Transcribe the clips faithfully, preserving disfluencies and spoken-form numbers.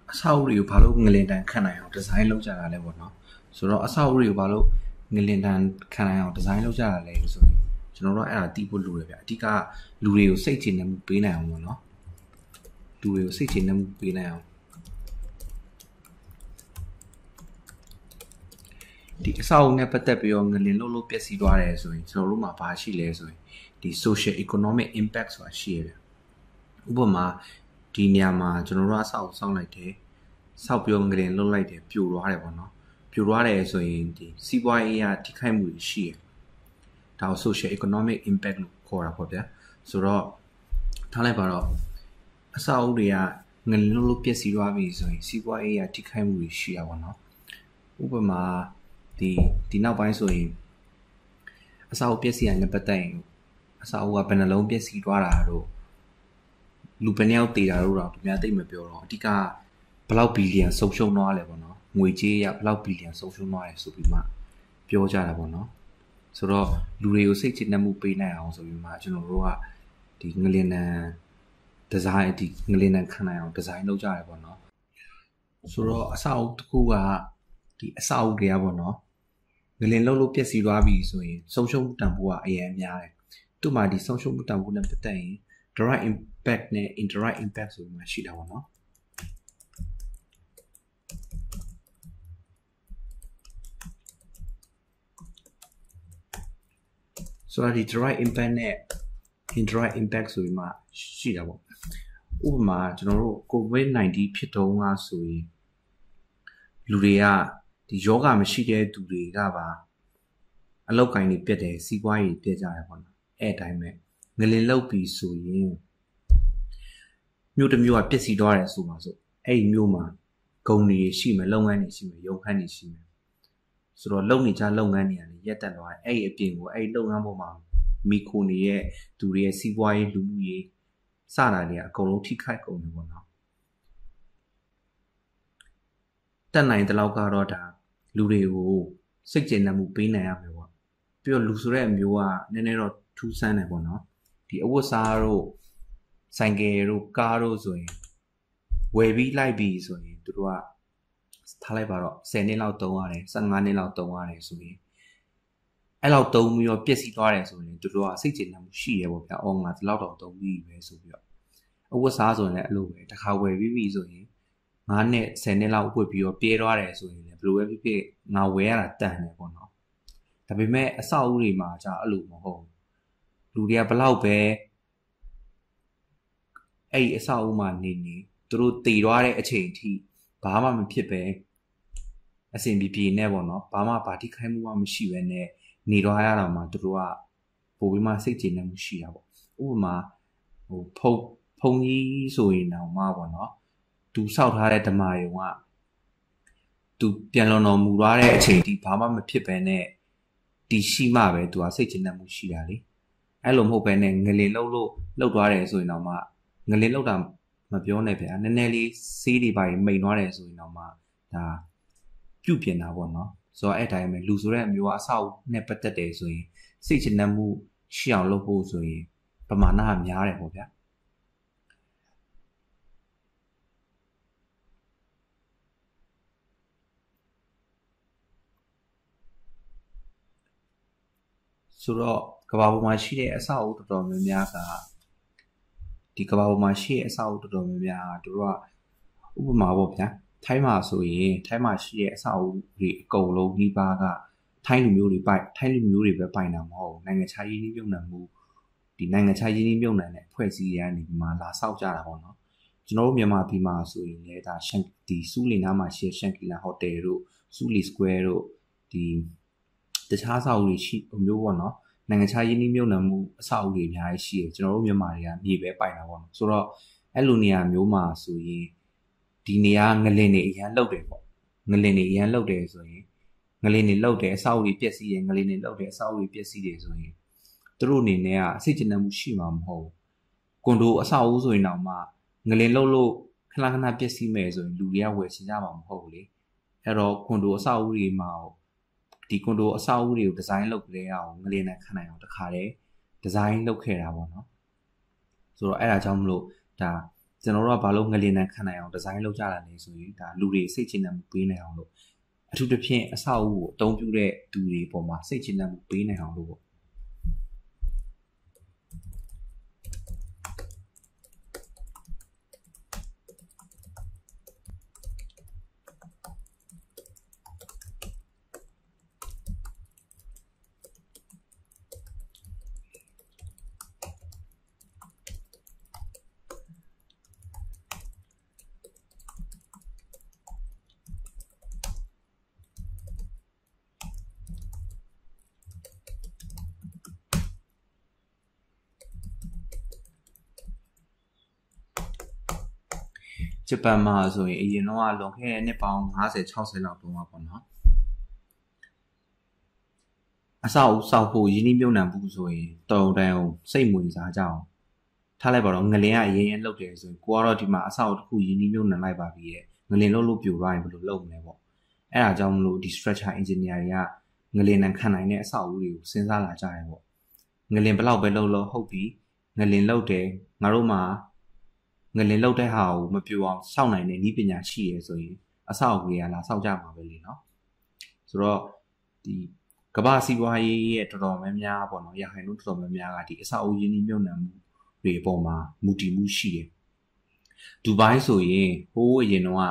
အဆောက်အဦတွေကိုဘာလို့ငလင်တန်ခံနိုင်အောင်ဒီဇိုင်းလုပ်ကြတာလဲပေါ့နော်ဆိုတော့အဆောက်အဦတွေကိုဘာလို့ငလင်တန်ခံနိုင်အောင်ဒီဇိုင်းလုပ်ကြတာလဲဆိုရင်ကျွန်တော်တို့အဲ့ဒါတီးဖို့လိုတယ်ဗျအဓိကလူတွေကိုစိတ်ချနေမှုပေးနိုင်အောင်ပေါ့နော်လူတွေကိုစိတ်ချနေမှုပေးနိုင်အောင်ဒီအဆောက်အဦနဲ့ပတ်သက်ပြီးတော့ငလင်လှုပ်လို့ပျက်စီးသွားတယ်ဆိုရင်ကျွန်တော်တို့မှာဘာရှိလဲဆိုရင်ဒီ social economic impact ဆိုတာရှိရဗျဥပမာဒီနေရာမှာကျွန်တော်တို့အဆောက်အဦဆောက်လိုက်တယ်ဆောက်ပြောငလင်လှုပ်လိုက်တယ်ပြိုသွားတယ်ပေါ့နော်ပြိုသွားတယ်ဆိုရင်ဒီစီးပွားရေးအရထိခိုက်မှုရှိရဒါကို social economic impact လို့ခေါ်တာပေါ့ဗျာဆိုတော့ထားလိုက်ပါတော့အဆောက်အဦတွေကငလင်လှုပ်လို့ပျက်စီးသွားပြီဆိုရင်စီးပွားရေးအရထိခိုက်မှုရှိရပါတော့ဥပမာဒီဒီနောက်ပိုင်းဆိုရင်အဆောက်အဦပျက်စီးရတဲ့ပတ်သက်ရင်အဆောက်အဦကဘယ်နှလုံးပျက်စီးသွားတာတော့လူပနေရောက်တည်တာတော့တော့သူများသိမပြောတော့အဓိကဘလောက်ဘီလီယံဆုံးရှုံးသွားလဲပေါ့နော်ငွေကြေးရဘလောက်ဘီလီယံဆုံးရှုံးသွားတယ်ဆိုပြီးမှပြောကြတာပေါ့နော်ဆိုတော့လူတွေကိုစိတ်ချနှံ့မှုပေးနိုင်အောင်ဆိုပြီးမှကျွန်တော်တို့ကဒီငလင်နံဒီဇိုင်းဒီငလင်နံခံနိုင်အောင်ဒီဇိုင်းလုပ်ကြရတယ်ပေါ့နော်ဆိုတော့အဆောက်အဦတစ်ခုကဒီအဆောက်အဦတွေကပေါ့နော်ငလင်လှုပ်လို့ပျက်စီးသွားပြီဆိုရင်ဆုံးရှုံးမှုတန်ဖိုးကအရင်များတယ်သူ့မှာဒီဆုံးရှုံးမှုတန်ဖိုးနဲ့ပတ်သက်ရင် direct impact နဲ့ indirect impact ဆိုပြီးမှရှိတာပေါ့နော်ဆိုတော့ဒီ direct impact နဲ့ indirect impact ဆိုပြီးမှရှိတာပေါ့ဥပမာကျွန်တော်တို့ covid nineteen ဖြစ်တုန်းကဆိုရင်လူတွေကဒီယောဂမရှိတဲ့သူတွေကပါအလောက်ကိုင်းတွေပြတ်တယ်စီးပွားရေးပြတ်ကြတယ်ပေါ့နော်အဲ့အတိုင်းပဲငလင်လောက်ပြီဆိုရင်မြို့တစ်မြို့ကပြည့်စည်သွားတယ်ဆိုပါစို့အဲ့ဒီမြို့မှာဂုံတွေရှိမယ်လုပ်ငန်းတွေရှိမယ်ရုံခန်းတွေရှိမယ်ဆိုတော့လုပ်နေကြလုပ်ငန်းတွေကလည်းရက်တက်သွားတယ်အဲ့ဒီအပြင်ကိုအဲ့ဒီလုပ်ငန်းပေါ်မှာမီခိုနေရဲ့သူတွေရဲ့စီးပွားရေးလူမှုရေးစတာတွေကအကုန်လုံးထိခိုက်ကုန်တယ်ပေါ့နော်တက်နိုင်တဲ့လောက်ကတော့ဒါလူတွေကိုစိတ်ကျေနပ်မှုပေးနိုင်ရမယ်ပေါ့ပြီးတော့လူဆိုတဲ့အမျိုးကနည်းနည်းတော့ထူးဆန်းတယ်ပေါ့နော်ဒီအဝတ်စားတို့ဆိုင်ကယ်တို့ကားတို့ဆိုရင်ဝယ်ပြီးလိုက်ပြီးဆိုရင်သူတို့ကထားလိုက်ပါတော့ဆယ်နှစ်လောက်သုံးရတယ်ဆယ်ငါးနှစ်လောက်သုံးရတယ်ဆိုရင်အဲ့လောက်သုံးပြီးတော့ပြည့်စည်သွားတယ်ဆိုရင်သူတို့ကစိတ်ကျေနပ်မှုရှိရပေါ့ဗျာအော်ငါဒီလောက်တော့သုံးပြီးပဲဆိုပြီးတော့အဝတ်စားဆိုရင်လည်းအဲ့လိုပဲတစ်ခါဝယ်ပြီးပြီဆိုရင်ငါးနှစ်ဆယ်နှစ်လောက်ဝတ်ပြီးတော့ပြေးသွားတယ်ဆိုရင်လည်းဘယ်လိုပဲဖြစ်ဖြစ်ငါဝယ်ရတာတန်တယ်ပေါ့နော်ဒါပေမဲ့အဆောက်အဦတွေမှာじゃအဲ့လိုမဟုတ်လူတွေကဘလောက်ပဲအဲ့ဒီအဆောက်အဦမှာနေနေသူတို့တည်သွားတဲ့အချိန်အထိဘာမှမဖြစ်ပဲအစဉ်ပြေပြေနဲ့ပေါ့နော်ဘာမှဘာတိခိုင်းမှုမှမရှိပဲနဲ့နေသွားရတာမှာသူတို့ကပိုပြီးမှစိတ်ကျေနပ်မှုရှိတာပေါ့ဥပမာဟိုဖုံဖုံကြီးဆိုရင်တော့မှပေါ့နော်သူစောက်ထားတဲ့ဓမ္မယုံကသူပြန်လွန်တော်မူသွားတဲ့အချိန်ဒီဘာမှမဖြစ်ပဲနဲ့ဒီရှိမှပဲသူကစိတ်ချနှံ့မှုရှိတာလေအဲ့လိုမဟုတ်ပဲနဲ့ငလင်လှုပ်လို့လှုပ်သွားတယ်ဆိုရင်တော့မှငလင်လှုပ်တာမပြောနဲ့ဗျာနည်းနည်းလေးဆေးတွေပါမိန်သွားတယ်ဆိုရင်တော့မှဒါပြုတ်ပြင်တာပေါ့နော်ဆိုတော့အဲ့တိုင်းပဲလူဆိုတဲ့အမျိုးကအဆောက်နဲ့ပတ်သက်တယ်ဆိုရင်စိတ်ချနှံ့မှုရှိအောင်လုပ်ဖို့ဆိုရင်ပမာဏကများတယ်ပေါ့ဗျာဆိုတော့ကဘာပေါ်မှာရှိတဲ့အဆောက်အဦတော်တော်များများကဒီကဘာပေါ်မှာရှိတဲ့အဆောက်အဦတော်တော်များများကတို့ကဥပမာပေါ့ဗျာထိုင်းမှာဆိုရင်ထိုင်းမှာရှိတဲ့အဆောက်အဦတွေအကုန်လုံးဒီပါကထိုင်းလူမျိုးတွေပိုက်ထိုင်းလူမျိုးတွေပဲပိုင်တာမဟုတ်ဘူးနိုင်ငံခြားရေးနှိမ့်ညွတ်နှံမှုဒီနိုင်ငံခြားရေးနှိမ့်ညွတ်နှံတဲ့အဖွဲ့အစည်းတွေကနေဒီမှာလာဆောက်ကြတာပေါ့နော်ကျွန်တော်တို့မြန်မာပြည်မှာဆိုရင်လည်းဒါရှန်ဒီစူးလီနားမှာရှိတဲ့ရှန်ကီလာဟိုတယ်တို့စူးလီစကွဲတို့ဒီတခြားအဆောက်အဦတွေရှိမျိုးပေါ့နော်နိုင်ငံခြားရင်းနှီးမြှုပ်နှံမှုအဆောက်အဦတွေအများကြီးရှိတယ်ကျွန်တော်တို့မြန်မာတွေကမြေပဲပိုင်တာပေါ့နော်ဆိုတော့အဲ့လိုနေရာမျိုးမှာဆိုရင်ဒီနေရာငလင်တွေအရန်လောက်တယ်ပေါ့ငလင်တွေအရန်လောက်တယ်ဆိုရင်ငလင်တွေလောက်တယ်အဆောက်အဦတွေပျက်စီးတယ်ငလင်တွေလောက်တယ်အဆောက်အဦတွေပျက်စီးတယ်ဆိုရင်သူတို့အနေနဲ့ကအစိတ်ကျဉ်မှုရှိမှာမဟုတ်ဘူးကွန်ဒိုအဆောက်အဦဆိုရင်တော့မှငလင်လောက်လို့ခဏခဏပျက်စီးမယ်ဆိုရင်လူတွေကဝယ်ချင်ကြမှာမဟုတ်ဘူးလေအဲ့တော့ကွန်ဒိုအဆောက်အဦတွေမှာဒီကွန်ဒိုအဆောက်အဦတွေကိုဒီဇိုင်းလုပ်ကြရအောင်ငလင်နဲ့ခံနိုင်အောင်တခါတည်းဒီဇိုင်းလုပ်ခဲ့တာပေါ့နော်ဆိုတော့အဲ့ဒါကြောင့်မလို့ဒါကျွန်တော်တို့ကဘာလို့ငလျင်တန်းခံနိုင်အောင်ဒီဇိုင်းလုပ်ကြတာလဲဆိုရင်ဒါလူတွေစိတ်ချနှံမှုပေးနိုင်အောင်လို့အထူးသဖြင့်အဆောက်အဦကိုအသုံးပြုတဲ့သူတွေပေါ်မှာစိတ်ချနှံမှုပေးနိုင်အောင်လို့ပေါ့ဂျပန်မှာဆိုရင်အရင်တော့လွန်ခဲ့တဲ့နှစ်ပေါင်း၅၀ ၆၀လောက်တုန်းကပေါ့နော်အဆောက်အဦဆောက်ဖို့ရင်းနှီးမြှုပ်နှံမှုဆိုရင်တော်တန်အောင်စိတ်ဝင်စားကြအောင်ထားလိုက်ပါတော့ငလင်ကအရင်ရင်လုပ်တယ်ဆိုရင်ကိုကတော့ဒီမှာအဆောက်အဦတစ်ခုရင်းနှီးမြှုပ်နှံလိုက်ပါပြီရဲ့ငလင်လုပ်လို့ပြိုသွားရင်ဘယ်လိုလုပ်မလဲပေါ့အဲ့ဒါကြောင့်မလို့ဒီ structure engineer တွေကငလင်နဲ့ခံနိုင်တဲ့အဆောက်အဦတွေကိုစဉ်းစားလာကြတယ်ပေါ့ငလင်ဘယ်လောက်ပဲလုပ်လို့ဟုတ်ပြီငလင်လုပ်တယ်ငါတို့မှာငလင်လောက်တဲ့ဟာကိုမပြိုအောင်စောင့်နိုင်တဲ့နည်းပညာရှိရဲဆိုရင်အဆောက်အဦတွေကလာစောင့်ကြမှာပဲလေနော်ဆိုတော့ဒီကမ္ဘာစီးပွားရေးရဲ့တော်တော်များများပေါ့နော်ရခိုင်တို့တော်တော်များများကဒီအဆောက်အဦရင်းနှီးမြှုပ်နှံမှုတွေအပေါ်မှာမူတည်မှုရှိတယ်ဒူဘိုင်းဆိုရင်ဟိုးအရင်တော့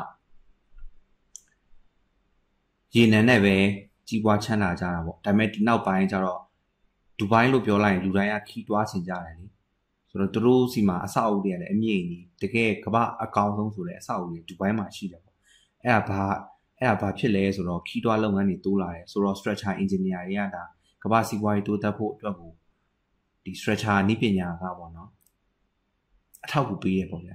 ရေနံနဲ့ပဲကြီးပွားချမ်းသာကြတာပေါ့ဒါပေမဲ့ဒီနောက်ပိုင်းကျတော့ဒူဘိုင်းလို့ပြောလိုက်ရင်လူတိုင်းကခီးတွားချင်ကြတယ်လေဆိုတော့သူတို့စီမှာအဆောက်အဦတွေကလည်းအမြင့်ကြီးတကယ်ကမ္ဘာအကောင်ဆုံးဆိုတဲ့အဆောက်အဦတွေဒူဘိုင်းမှာရှိတယ်ပေါ့အဲ့ဒါဘာအဲ့ဒါဘာဖြစ်လဲဆိုတော့ခီးတွားလုပ်ငန်းတွေတိုးလာတယ်ဆိုတော့ structure engineer တွေကဒါကမ္ဘာစီးပွားရေးတိုးတက်ဖို့အတွက်ကိုဒီ structure နည်းပညာကပေါ့နော်အထောက်အကူပေးရပေါ့ဗျာ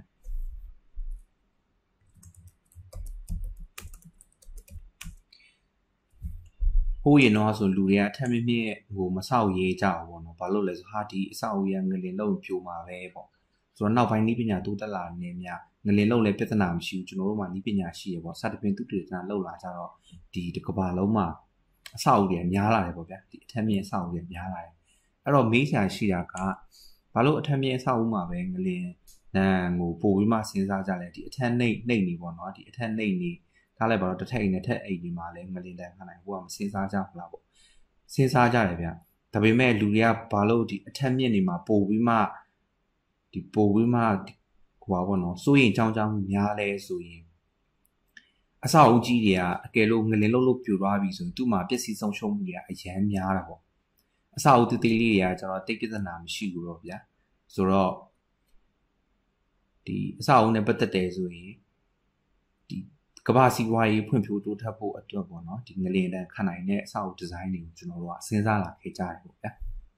ဟိုးရင်တော့ဆိုလူတွေကအထက်မြင့်မြင့်ဟိုမဆောက်ရေးကြဘူးပေါ့နော်ဘာလို့လဲဆိုဟာဒီအဆောက်အဦရငလင်လုံးပြိုမှာပဲပေါ့ဆိုတော့နောက်ပိုင်းနည်းပညာတိုးတက်လာနေမြငလင်လုံးလည်းပြဿနာမရှိဘူးကျွန်တော်တို့မှာနည်းပညာရှိရပေါ့စသဖြင့်သူတေသနာလောက်လာကြတော့ဒီတစ်ကမ္ဘာလုံးမှာအဆောက်အဦတွေများလာတယ်ပေါ့ဗျာဒီအထက်မြင့်အဆောက်အဦတွေများလာတယ်အဲ့တော့မေးချာရှိတာကဘာလို့အထက်မြင့်အဆောက်အဦမှာပဲငလင်နန်းကိုပို့ပြီးမှစဉ်းစားကြလဲဒီအထက်နှိပ်နှိပ်နေပေါ့နော်ဒီအထက်နှိပ်နေထားလိုက်ပါတော့တစ်ထက်အိမ်နဲ့ထက်အိမ်ဒီမှာလည်းငလင်တန်းခံနိုင်ဟိုကမစဉ်းစားကြဘူးလားပေါ့စဉ်းစားကြတယ်ဗျဒါပေမဲ့လူတွေကဘာလို့ဒီအထက်မြင့်နေမှာပို့ပြီးမှဒီပို့ပြီးမှဟိုပါပေါ့နော်စိုးရင်ကြောင်းကြောင်းများလဲဆိုရင်အဆောက်အဦကြီးတွေကအကယ်လို့ငလင်လုံးလို့ပြိုသွားပြီဆိုရင်သူ့မှာပျက်စီးဆုံးရှုံးမှုတွေကအရန်များတာပေါ့အဆောက်အဦတေးသေးလေးတွေကကျွန်တော်တိတ်ပြဿနာမရှိဘူးတော့ဗျာဆိုတော့ဒီအဆောက်အဦနဲ့ပတ်သက်တယ်ဆိုရင်ဒီကမ္ဘာစီးပွားရေးဖွံ့ဖြိုးတိုးတက်ဖို့အတွက်ပေါ့နော်ဒီငလင်တန်းခံနိုင်တဲ့အဆောက်အဦဒီဇိုင်းတွေကိုကျွန်တော်တို့ကစဉ်းစားလာခဲ့ကြတယ်ပေါ့ဗျာ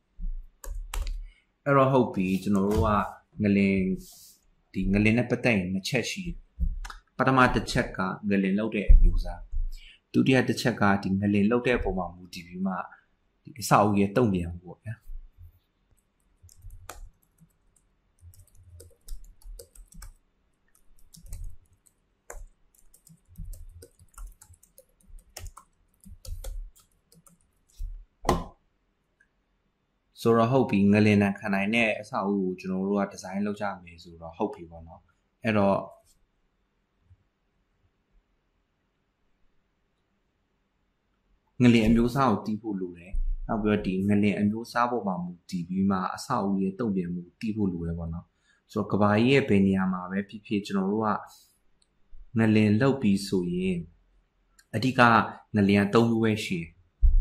အဲ့တော့ဟုတ်ပြီကျွန်တော်တို့ကငလင်ဒီငလင်နဲ့ပတ်သက်ရင်နှစ်ချက်ရှိတယ်ပထမတစ်ချက်ကငလင်လောက်တဲ့အမျိုးအစားဒုတိယတစ်ချက်ကဒီငလင်လောက်တဲ့ပုံမှာမူတည်ပြီးမှဒီအဆောက်အဦရဲ့တုံ့ပြန်မှုပေါ့ဗျာဆိုတော့ဟုတ်ပြီငလင်တန်းခံနိုင်တဲ့အဆောက်အဦကိုကျွန်တော်တို့ကဒီဇိုင်းလုပ်ကြမယ်ဆိုတော့ဟုတ်ပြီပေါ့နော်အဲ့တော့ငလင်အမျိုးအစားကိုတီးဖို့လိုတယ်နောက်ပြီးတော့ဒီငလင်အမျိုးအစားပေါ်မှာမူတည်ပြီးမှအဆောက်အဦရဲ့တုံ့ပြန်မှုတီးဖို့လိုတယ်ပေါ့နော်ဆိုတော့ကဘာကြီးရဲ့ဘယ်နေရာမှာပဲဖြစ်ဖြစ်ကျွန်တော်တို့ကငလင်လောက်ပြီးဆိုရင်အဓိကငလင်ကသုံးခုပဲရှိတယ်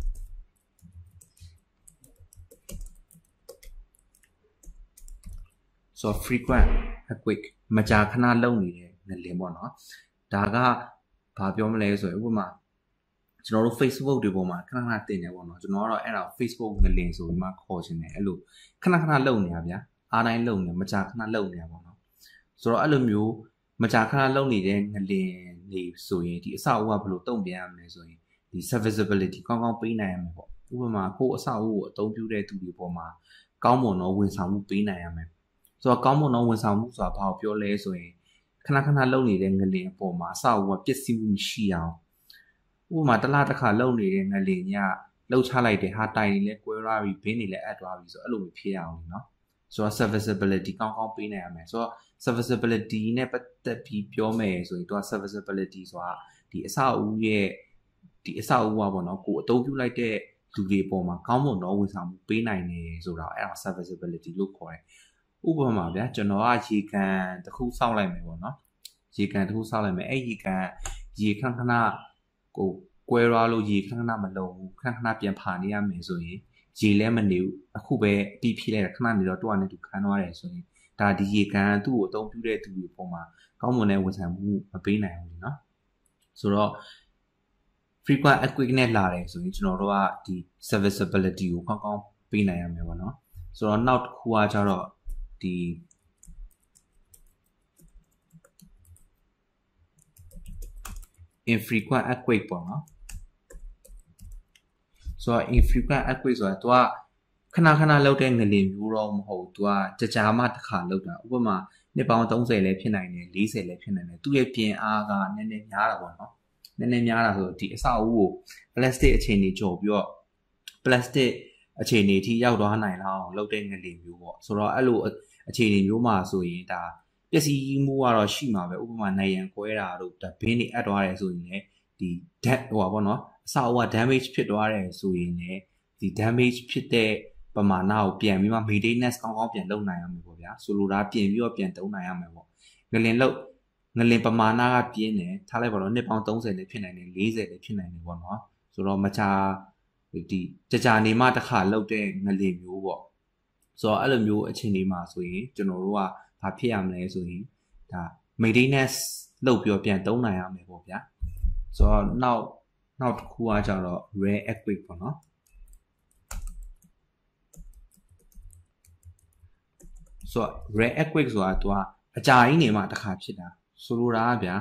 ဆိုတော့ frequent earthquake မကြာခဏလုံနေတဲ့ငလင်ပေါ့နော်ဒါကဘာပြောမလဲဆိုရင်ဥပမာကျွန်တော်တို့ Facebook တွေပေါ်မှာခဏခဏတင်နေပေါ့နော်ကျွန်တော်ကတော့အဲ့ဒါ Facebook ငလင်ဆိုပြီးမှခေါ်ချင်တယ်အဲ့လိုခဏခဏလုံနေတာဗျာအားတိုင်းလုံနေမကြာခဏလုံနေတာပေါ့နော်ဆိုတော့အဲ့လိုမျိုးမကြာခဏလုံနေတဲ့ငလင်နေဆိုရင်ဒီအဆောက်အဦကဘယ်လိုတုံ့ပြန်ရမလဲဆိုရင်ဒီ serviceability ကောင်းကောင်းပေးနိုင်ရမယ်ပေါ့ဥပမာကိုယ်အဆောက်အဦကိုအသုံးပြုတဲ့သူတွေပေါ်မှာကောင်းမွန်သောဝန်ဆောင်မှုပေးနိုင်ရမယ်ဆိုတော့ကောင်းမွန်သောဝန်ဆောင်မှုဆိုတာဘာကိုပြောလဲဆိုရင်ခဏခဏလုံနေတဲ့ငလင်အပေါ်မှာအဆောက်အဦကပျက်စီးမှုမရှိအောင်ဥပမာတစ်လားတစ်ခါလုံနေတဲ့ငလင်ညလှုပ်ချလိုက်တဲ့ဟာတိုင်တွေလည်းကွဲသွားပြီဘင်းတွေလည်းအပ်သွားပြီဆိုအဲ့လိုမျိုးဖြစ်ရအောင်နော်ဆိုတော့ serviceability ကောင်းကောင်းပေးနိုင်ရမယ်ဆိုတော့ serviceability နဲ့ပတ်သက်ပြီးပြောမယ်ဆိုရင်သူက serviceability ဆိုတာဒီအဆောက်အဦရဲ့ဒီအဆောက်အဦကပေါ့နော်ကိုအသုံးပြုလိုက်တဲ့လူတွေပေါ်မှာကောင်းမွန်သောဝန်ဆောင်မှုပေးနိုင်တယ်ဆိုတာအဲ့ဒါ serviceability လို့ခေါ်တယ်ဥပမာဗျာကျွန်တော်ကရေကန်တစ်ခုစောင့်လိုက်မယ်ပေါ့နော်ရေကန်တစ်ခုစောင့်လိုက်မယ်အဲ့ရေကန်ရေခဏခဏကိုကွဲရွာလို့ရေခဏခဏမလုံဘူးခဏခဏပြန်ဖာနေရမယ်ဆိုရင်ရေလဲမနေဘူးအခုပဲအပြီးဖြည့်လိုက်တာခဏနေတော့တွားနေသူခန်းသွားတယ်ဆိုရင်ဒါဒီရေကန်သူ့ကိုအသုံးပြုတဲ့သူတွေပုံမှာကောင်းမွန်တဲ့ဝန်ဆောင်မှုမပေးနိုင်ဘူးเนาะဆိုတော့ frequent equity နဲ့လာတယ်ဆိုရင်ကျွန်တော်တို့ကဒီ serviceability ကိုကောင်းကောင်းပေးနိုင်ရမယ်ပေါ့เนาะဆိုတော့နောက်တစ်ခုကကျတော့ဒီ infrequent earthquake ပေါ့နော်ဆိုတော့ infrequent earthquake ဆိုတာ तू ကခဏခဏလောက်တဲ့ငလင်မျိုးတော့မဟုတ် तू ကကြာကြာမှတစ်ခါလောက်တာဥပမာနှစ်ပေါင်းသုံးဆယ်လည်းဖြစ်နိုင်တယ်လေးဆယ်လည်းဖြစ်နိုင်တယ်သူ့ရဲ့ပြင်အားကနည်းနည်းများတာပေါ့နော်နည်းနည်းများတာဆိုဒီအဆောက်အဦကို plastic အခြေအနေကြော်ပြီးတော့ plastic အခြေအနေထိရောက်သွားနိုင်လောက်အောင်လောက်တဲ့ငလင်မျိုးပေါ့ဆိုတော့အဲ့လိုအခြေအနေမျိုးမှာဆိုရင်ဒါပျက်စီးမှုကတော့ရှိမှာပဲဥပမာနိုင်ရန်ကွဲတာတို့ဒါဘင်းတွေအပ်သွားတယ်ဆိုရင်လည်းဒီ dead ဟိုပါပေါ့နော်အဆောက်အဦက damage ဖြစ်သွားတယ်ဆိုရင်လည်းဒီ damage ဖြစ်တဲ့ပမာဏကိုပြန်ပြီးမှ maintenance ကောင်းကောင်းပြန်လုပ်နိုင်ရမယ်ပေါ့ဗျာဆိုလိုတာပြင်ပြီးတော့ပြန်သုံးနိုင်ရမယ်ပေါ့ငလင်လောက်ငလင်ပမာဏကပြင်းတယ်ထားလိုက်ပါတော့နှစ်ပေါင်းသုံးဆယ်လည်းဖြစ်နိုင်တယ်လေးဆယ်လည်းဖြစ်နိုင်တယ်ပေါ့နော်ဆိုတော့မချာဒီကြာကြာနေမှတစ်ခါလောက်တဲ့ငလင်မျိုးပေါ့ဆိုတော့အဲ့လိုမျိုးအခြေအနေမှာဆိုရင်ကျွန်တော်တို့ကဘာဖြစ်ရမလဲဆိုရင်ဒါ maintenance လုပ်ပြီးပြန်သုံးနိုင်ရမယ်ပေါ့ဗျာဆိုတော့နောက်နောက်တစ်ခုကကြတော့ rare earthquake ပေါ့နော်ဆိုတော့ rare earthquake ဆိုတာသူကအကြာကြီးနေမှတစ်ခါဖြစ်တာဆိုလိုတာကဗျာ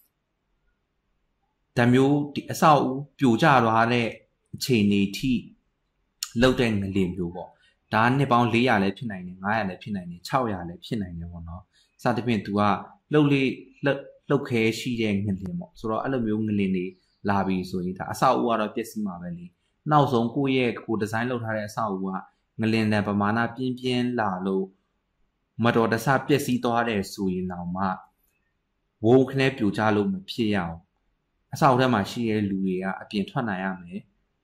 ဒါမျိုးဒီအဆောက်အဦပြိုကျသွားတဲ့အခြေအနေထိလောက်တဲ့ငလင်မျိုးပေါ့ဒါနှစ်ပေါင်း၄ရာလည်းဖြစ်နိုင်တယ်၅ရာလည်းဖြစ်နိုင်တယ်၆ရာလည်းဖြစ်နိုင်တယ်ပေါ့နော်စသဖြင့် तू ကလှုပ်လေးလှုပ်ခဲရှိတဲ့ငလင်ပေါ့ဆိုတော့အဲ့လိုမျိုးငလင်တွေလာပြီဆိုရင်ဒါအဆောက်အဦကတော့ပျက်စီးမှာပဲလေနောက်ဆုံးကိုယ့်ရဲ့ကိုဒီဇိုင်းလုပ်ထားတဲ့အဆောက်အဦကငလင်တန်ပမာဏပြင်းပြင်းလာလို့မတော်တဆပျက်စီးသွားတယ်ဆိုရင်တော့မှဝုန်းခနဲ့ပြိုကျလို့မဖြစ်ရအောင်အဆောက်ထဲမှာရှိတဲ့လူတွေကအပြင်ထွက်နိုင်ရမယ်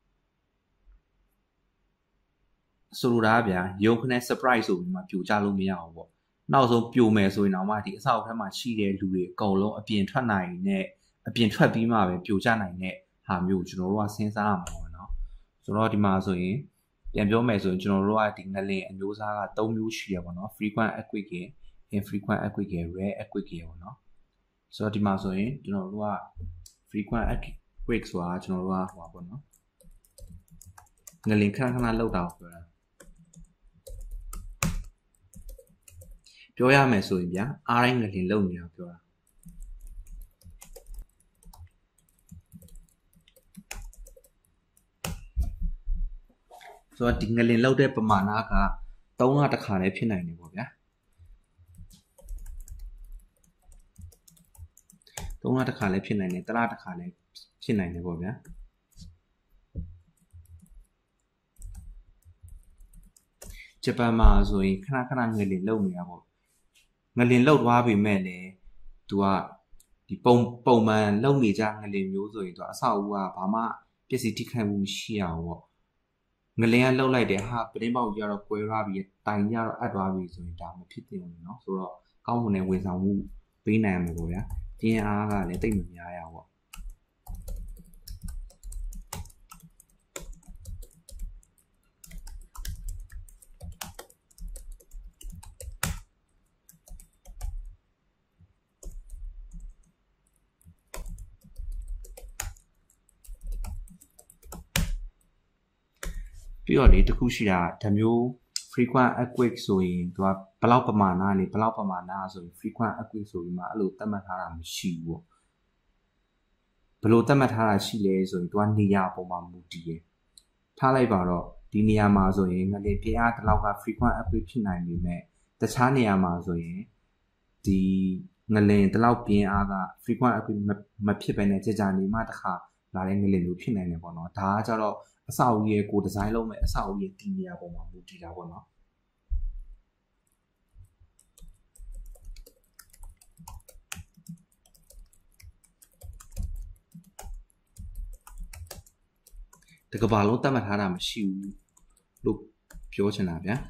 ဆိုလိုတာဗျာရုံခနဲ့ surprise ဆိုပြီးမှပြိုကျလို့မရအောင်ပေါ့နောက်ဆုံးပြိုမယ်ဆိုရင်တော့မှဒီအဆောက်ထဲမှာရှိတဲ့လူတွေအကုန်လုံးအပြင်ထွက်နိုင်တဲ့အပြင်ထွက်ပြီးမှပဲပြိုကျနိုင်တဲ့ဟာမျိုးကျွန်တော်တို့ကစဉ်းစားရမှာပေါ့နော်ဆိုတော့ဒီမှာဆိုရင်ပြန်ပြောမယ်ဆိုရင်ကျွန်တော်တို့ကဒီငလင်အမျိုးအစားက၃မျိုးရှိရပါတော့ frequent earthquake ရယ် infrequent earthquake ရယ် rare earthquake ရယ်ပေါ့နော်ဆိုတော့ဒီမှာဆိုရင်ကျွန်တော်တို့က frequent earthquake ဆိုတာကျွန်တော်တို့ကဟိုပါပေါ့နော်ငလင်ခဏခဏလောက်တာပြောတာပြောရမယ်ဆိုရင်ဗျာအားတိုင်းငလင်လုံနေတာပြောတာဆိုတော့ဒီငလင်လောက်တဲ့ပမာဏက၃လတစ်ခါလည်းဖြစ်နိုင်တယ်ပေါ့ဗျာ၃လတစ်ခါလည်းဖြစ်နိုင်တယ်တစ်လတစ်ခါလည်းဖြစ်နိုင်တယ်ပေါ့ဗျာဂျပန်မှာဆိုရင်ခဏခဏငလင်လုံနေတာပေါ့ငလင်လုံသွားပြီမဲ့လေသူကဒီပုံပုံမှန်လုံနေကြငလင်မျိုးဆိုရင်သူအဆောက်အဦကဘာမှပျက်စီးထိခိုက်မှုမရှိအောင်ပေါ့ငလင်ကလှုပ်လိုက်တယ်ဟာပတင်းပေါက်ကြီးကတော့ကွဲသွားပြီတိုင်ကြီးကတော့အပ်သွားပြီဆိုရင်ဒါမဖြစ်သင့်ဘူးเนาะဆိုတော့ကောင်းမွန်တဲ့ဝန်ဆောင်မှုပေးနိုင်မှာပေါ့ဗျာပြင်းအားကလည်းတိတ်မများရဘူးပေါ့ပြီးတော့လေတခုရှိတာဒါမျိုး frequent earthquake ဆိုရင်သူကဘယ်လောက်ပမာဏလေဘယ်လောက်ပမာဏဆိုရင် frequent earthquake ဆိုပြီးမှအဲ့လိုသတ်မှတ်ထားတာမရှိဘူးပေါ့ဘယ်လိုသတ်မှတ်ထားတာရှိလဲဆိုရင်သူကနေရာပုံမှာမူတည်တယ်ထားလိုက်ပါတော့ဒီနေရာမှာဆိုရင်ငလင်ပြင်းအားတစ်လောက်က frequent earthquake ဖြစ်နိုင်ပေမဲ့တခြားနေရာမှာဆိုရင်ဒီငလင်တစ်လောက်ပြင်းအားက frequent earthquake မဖြစ်ဘဲနဲ့ကြာကြာနေမှတစ်ခါလာတဲ့ငလင်မျိုးဖြစ်နိုင်တယ်ပေါ့နော်ဒါကကြတော့အဆောက်အဦရဲ့ကိုဒီဇိုင်းလုံးမဲ့အဆောက်အဦရဲ့ဒီနေရာပုံမှာမူတည်တာပေါ့နော်တကဘာလုံးတတ်မှတ်ထားတာမရှိဘူးလို့ပြောချင်တာဗျာ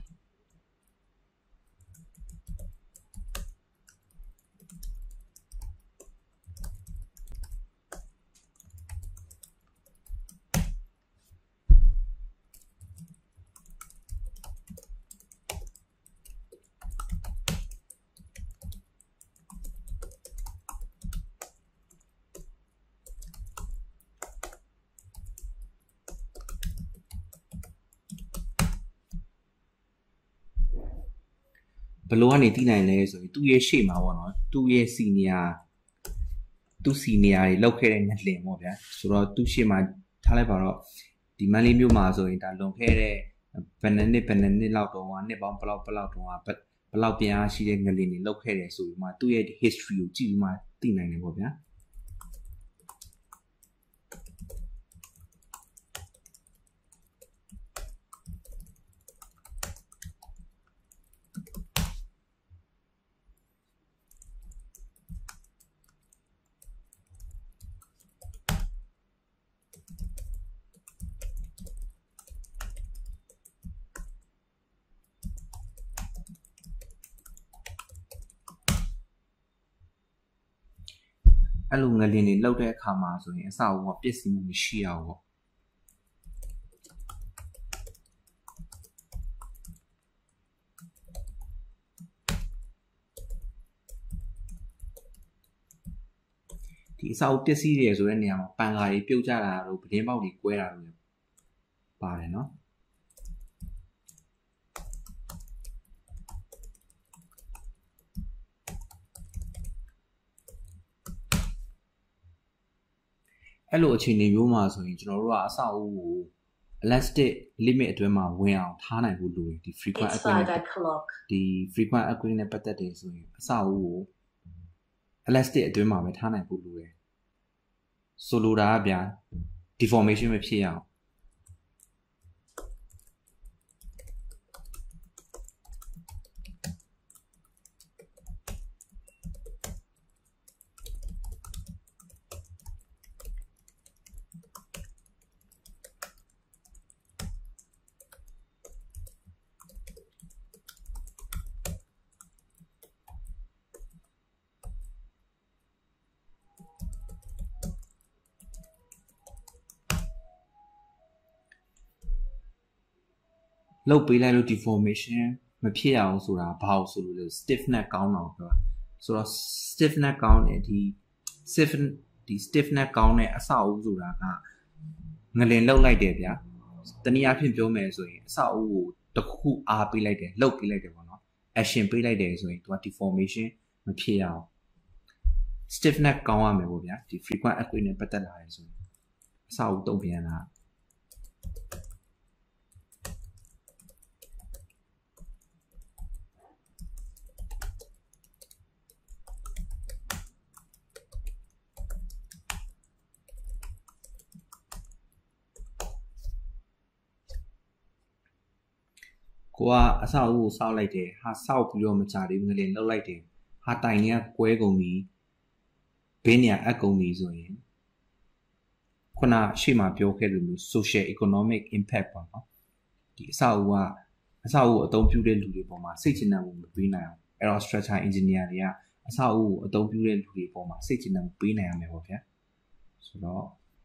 ဘလို့ကနေသိနိုင်လဲဆိုရင်သူ့ရဲ့ရှေ့မှာပေါ့နော်သူ့ရဲ့စီနီယာသူ့စီနီယာတွေလောက်ခဲ့တဲ့ငလင်ပေါ့ဗျာဆိုတော့သူ့ရှေ့မှာထားလိုက်ပါတော့ဒီမန်လေးမျိုးမှာဆိုရင်ဒါလွန်ခဲ့တဲ့ဘယ်နှစ်နှစ်ဘယ်နှစ်နှစ်လောက်တော့ဟာနှစ်ပေါင်းဘလောက်ဘလောက်တော့ဟာဘလောက်ပြန်အားရှိတဲ့ငလင်တွေလောက်ခဲ့တယ်ဆိုပြီးမှသူ့ရဲ့ history ကိုကြည့်ပြီးမှသိနိုင်တယ်ပေါ့ဗျာအဲ့လိုငလင်တွေလောက်တဲ့အခါမှာဆိုရင်အစအဝပြည့်စုံမှုမရှိအောင်ပေါ့ဒီအစအဝပြည့်စည်တယ်ဆိုတဲ့နေရာမှာပန်ကာတွေပြုတ်ကြတာတို့ပတင်းပေါက်တွေကွဲတာတို့ပါတယ်နော်အဲ့လိုအခြေအနေမျိုးမှာဆိုရင်ကျွန်တော်တို့ကအဆောက်အဦကို elastic limit အတွင်းမှာဝင်အောင်ထားနိုင်ဖို့လိုတယ်ဒီ frequent earthquake ဒီ frequent earthquake နဲ့ပတ်သက်တယ်ဆိုရင်အဆောက်အဦကို elastic အတွင်းမှာပဲထားနိုင်ဖို့လိုတယ်ဆိုလိုတာကဗျာ deformation မဖြစ်ရအောင်လောက်ပေးလိုက်လို့ deformation မဖြစ်အောင်ဆိုတာဘာလို့ဆိုလို့လဲ stiffness ကောင်းတော့ပြောဆိုတော့ stiffness ကောင်းတယ်ဒီ stiff ဒီ stiffness ကောင်းတဲ့အဆောက်အဦဆိုတာကငလင်လောက်လိုက်တယ်ဗျာတနည်းအားဖြင့်ပြောမယ်ဆိုရင်အဆောက်အဦကိုတစ်ခုအားပေးလိုက်တယ်လောက်ပေးလိုက်တယ်ပေါ့နော် action ပေးလိုက်တယ်ဆိုရင်သူက deformation မဖြစ်အောင် stiffness ကောင်းရမယ်ပေါ့ဗျာဒီ frequent earthquake နဲ့ပတ်သက်လာတယ်ဆိုရင်အဆောက်အဦတုံ့ပြန်တာကိုကအဆောက်အဦကိုစောက်လိုက်တယ်ဟာစောက်ပြီးတော့မကြသေးဘူးငလင်လှုပ်လိုက်တယ်ဟာတိုင်တွေကကွဲကုန်ပြီဘေးနေရအပ်ကုန်ပြီဆိုရင်ခုနရှေ့မှာပြောခဲ့လို့မျိုး social economic impact ပေါ့နော်ဒီအဆောက်အဦကအဆောက်အဦအသုံးပြုတဲ့လူတွေပေါ်မှာစိတ်ချနှံမှုမပေးနိုင်အောင်အဲ့တော့ structure engineer တွေကအဆောက်အဦကိုအသုံးပြုတဲ့လူတွေပေါ်မှာစိတ်ချနှံမှုပေးနိုင်ရမယ်ပေါ့ဗျာဆိုတော့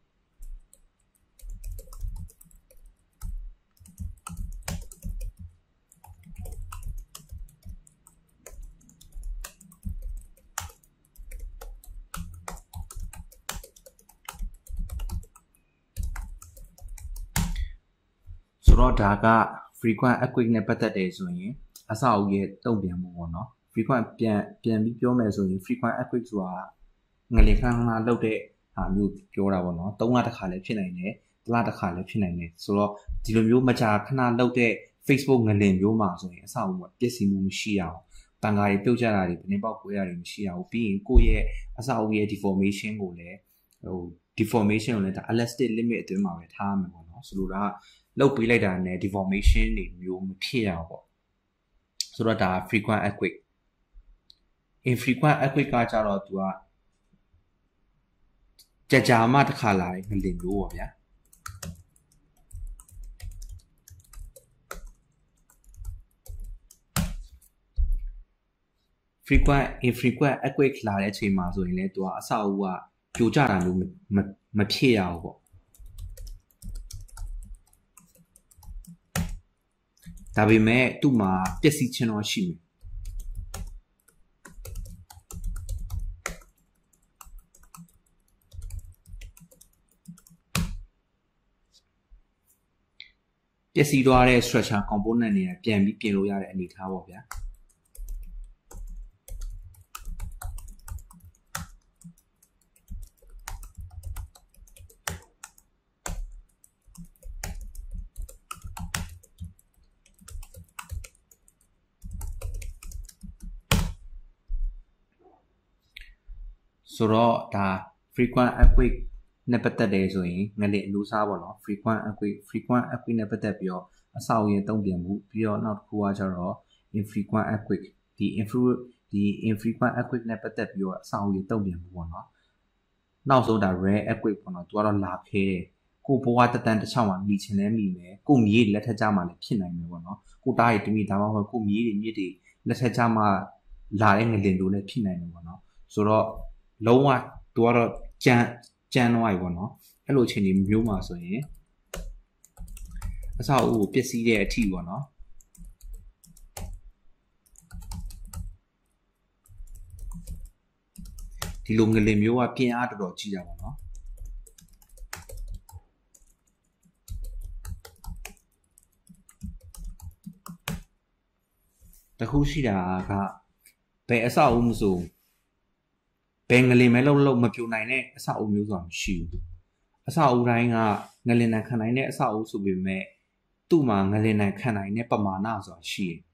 ဆိုတော့ဒါက frequent earthquake နဲ့ပတ်သက်တယ်ဆိုရင်အဆောက်အဦရဲ့တုံ့ပြန်မှုပေါ့နော် frequent ပြန်ပြန်ပြီးပြောမယ်ဆိုရင် frequent earthquake ဆိုတာငလင်ခဏခဏလှုပ်တဲ့ဟာမျိုးပြောတာပေါ့နော်သုံးလတစ်ခါလည်းဖြစ်နိုင်တယ်တစ်လတစ်ခါလည်းဖြစ်နိုင်တယ်ဆိုတော့ဒီလိုမျိုးမကြာခဏလှုပ်တဲ့ Facebook ငလင်မျိုးမှာဆိုရင်အဆောက်အဦကပြည့်စုံမှုမရှိအောင်ပန်ကာတွေပြုတ်ကျတာတွေပနေပေါက်ကွဲတာတွေမရှိအောင်ပြီးရင်ကိုယ့်ရဲ့အဆောက်အဦရဲ့ deformation ကိုလည်းဟို deformation ကိုလည်းဒါ elastic limit အတွင်းမှာပဲထားရမယ်ပေါ့နော်ဆိုလိုတာကလောက်ပေးလိုက်တာနဲ့ deformation တွေမျိုးမဖြစ်အောင်ပေါ့ဆိုတော့ဒါ frequent earthquake infrequent earthquake ကကြတော့သူကကြာကြာမှတစ်ခါလာတယ်ငလင်မျိုးပေါ့ဗျာ frequent infrequent earthquake လာတဲ့အချိန်မှာဆိုရင်လည်းသူကအဆောက်အဦကပြိုကျတာမျိုးမမဖြစ်ရဘူးပေါ့ဒါပေမဲ့သူ့မှာပျက်စီးခြင်းတော့ရှိမယ်ပျက်စီးသွားတဲ့ structure component တွေကပြန်ပြီးပြင်လို့ရတဲ့အနေအထားပေါ့ဗျာဆိုတော့ဒါ frequent earthquake နဲ့ပတ်သက်တယ်ဆိုရင်ငလျင်အမျိုးအစားပေါ့နော် frequent earthquake frequent earthquake နဲ့ပတ်သက်ပြီးတော့အဆောက်အဦတုံ့ပြန်မှုပြီးတော့နောက်တစ်ခုကကျတော့ infrequent earthquake ဒီ infrequent ဒီ infrequent earthquake နဲ့ပတ်သက်ပြီးတော့အဆောက်အဦတုံ့ပြန်မှုပေါ့နော်နောက်ဆုံးဒါ rare earthquake ပေါ့နော်သူကတော့လာခဲတယ်ကိုဘဝတတန်တစ်ချောင်းမှာမိချင်လဲမိမယ်ကိုမြေးလက်ထက်ကြမှာလည်းဖြစ်နိုင်မယ်ပေါ့နော်ကိုတားရီတမိဒါမှမဟုတ်ကိုမြေးတွေမြစ်တွေလက်ထက်ကြမှာလာတဲ့ငလျင်တို့လည်းဖြစ်နိုင်တယ်ပေါ့နော်ဆိုတော့လုံးဝသူကတော့ကြမ်းကြမ်းသွားပြီပေါ့နော်အဲ့လိုအချိန်ကြီးမျိုးမှာဆိုရင်အဆောက်အဦကိုပျက်စီးတဲ့အထိပေါ့နော်ဒီလိုငလျင်မျိုးကပြင်းအားတော်တော်ကြီးတာပေါ့နော်တခုရှိတာကဘယ်အဆောက်အဦမဆိုဘယ်ငလျင်မဲလုံးလုံးမပြိုနိုင်တဲ့အဆောက်အဦမျိုးဆိုတာမရှိဘူးအဆောက်အဦတိုင်းကငလျင်နိုင်ခံနိုင်တဲ့အဆောက်အဦဆိုပေမဲ့သူ့မှာငလျင်နိုင်ခံနိုင်တဲ့ပမာဏဆိုတာရှိတယ်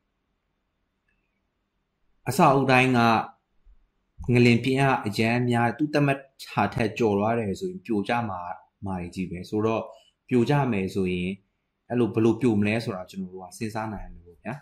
အဆောက်အဦတိုင်းကငလျင်ပြင်းအားအရန်များသူ့တမတ်ချာထက်ကျော်သွားတယ်ဆိုရင်ပြိုကျမှာမာရီကြီးပဲဆိုတော့ပြိုကျမယ်ဆိုရင်အဲ့လိုဘယ်လိုပြိုမလဲဆိုတာကျွန်တော်တို့ကစဉ်းစားနိုင်ရမယ်ပေါ့ဗျာ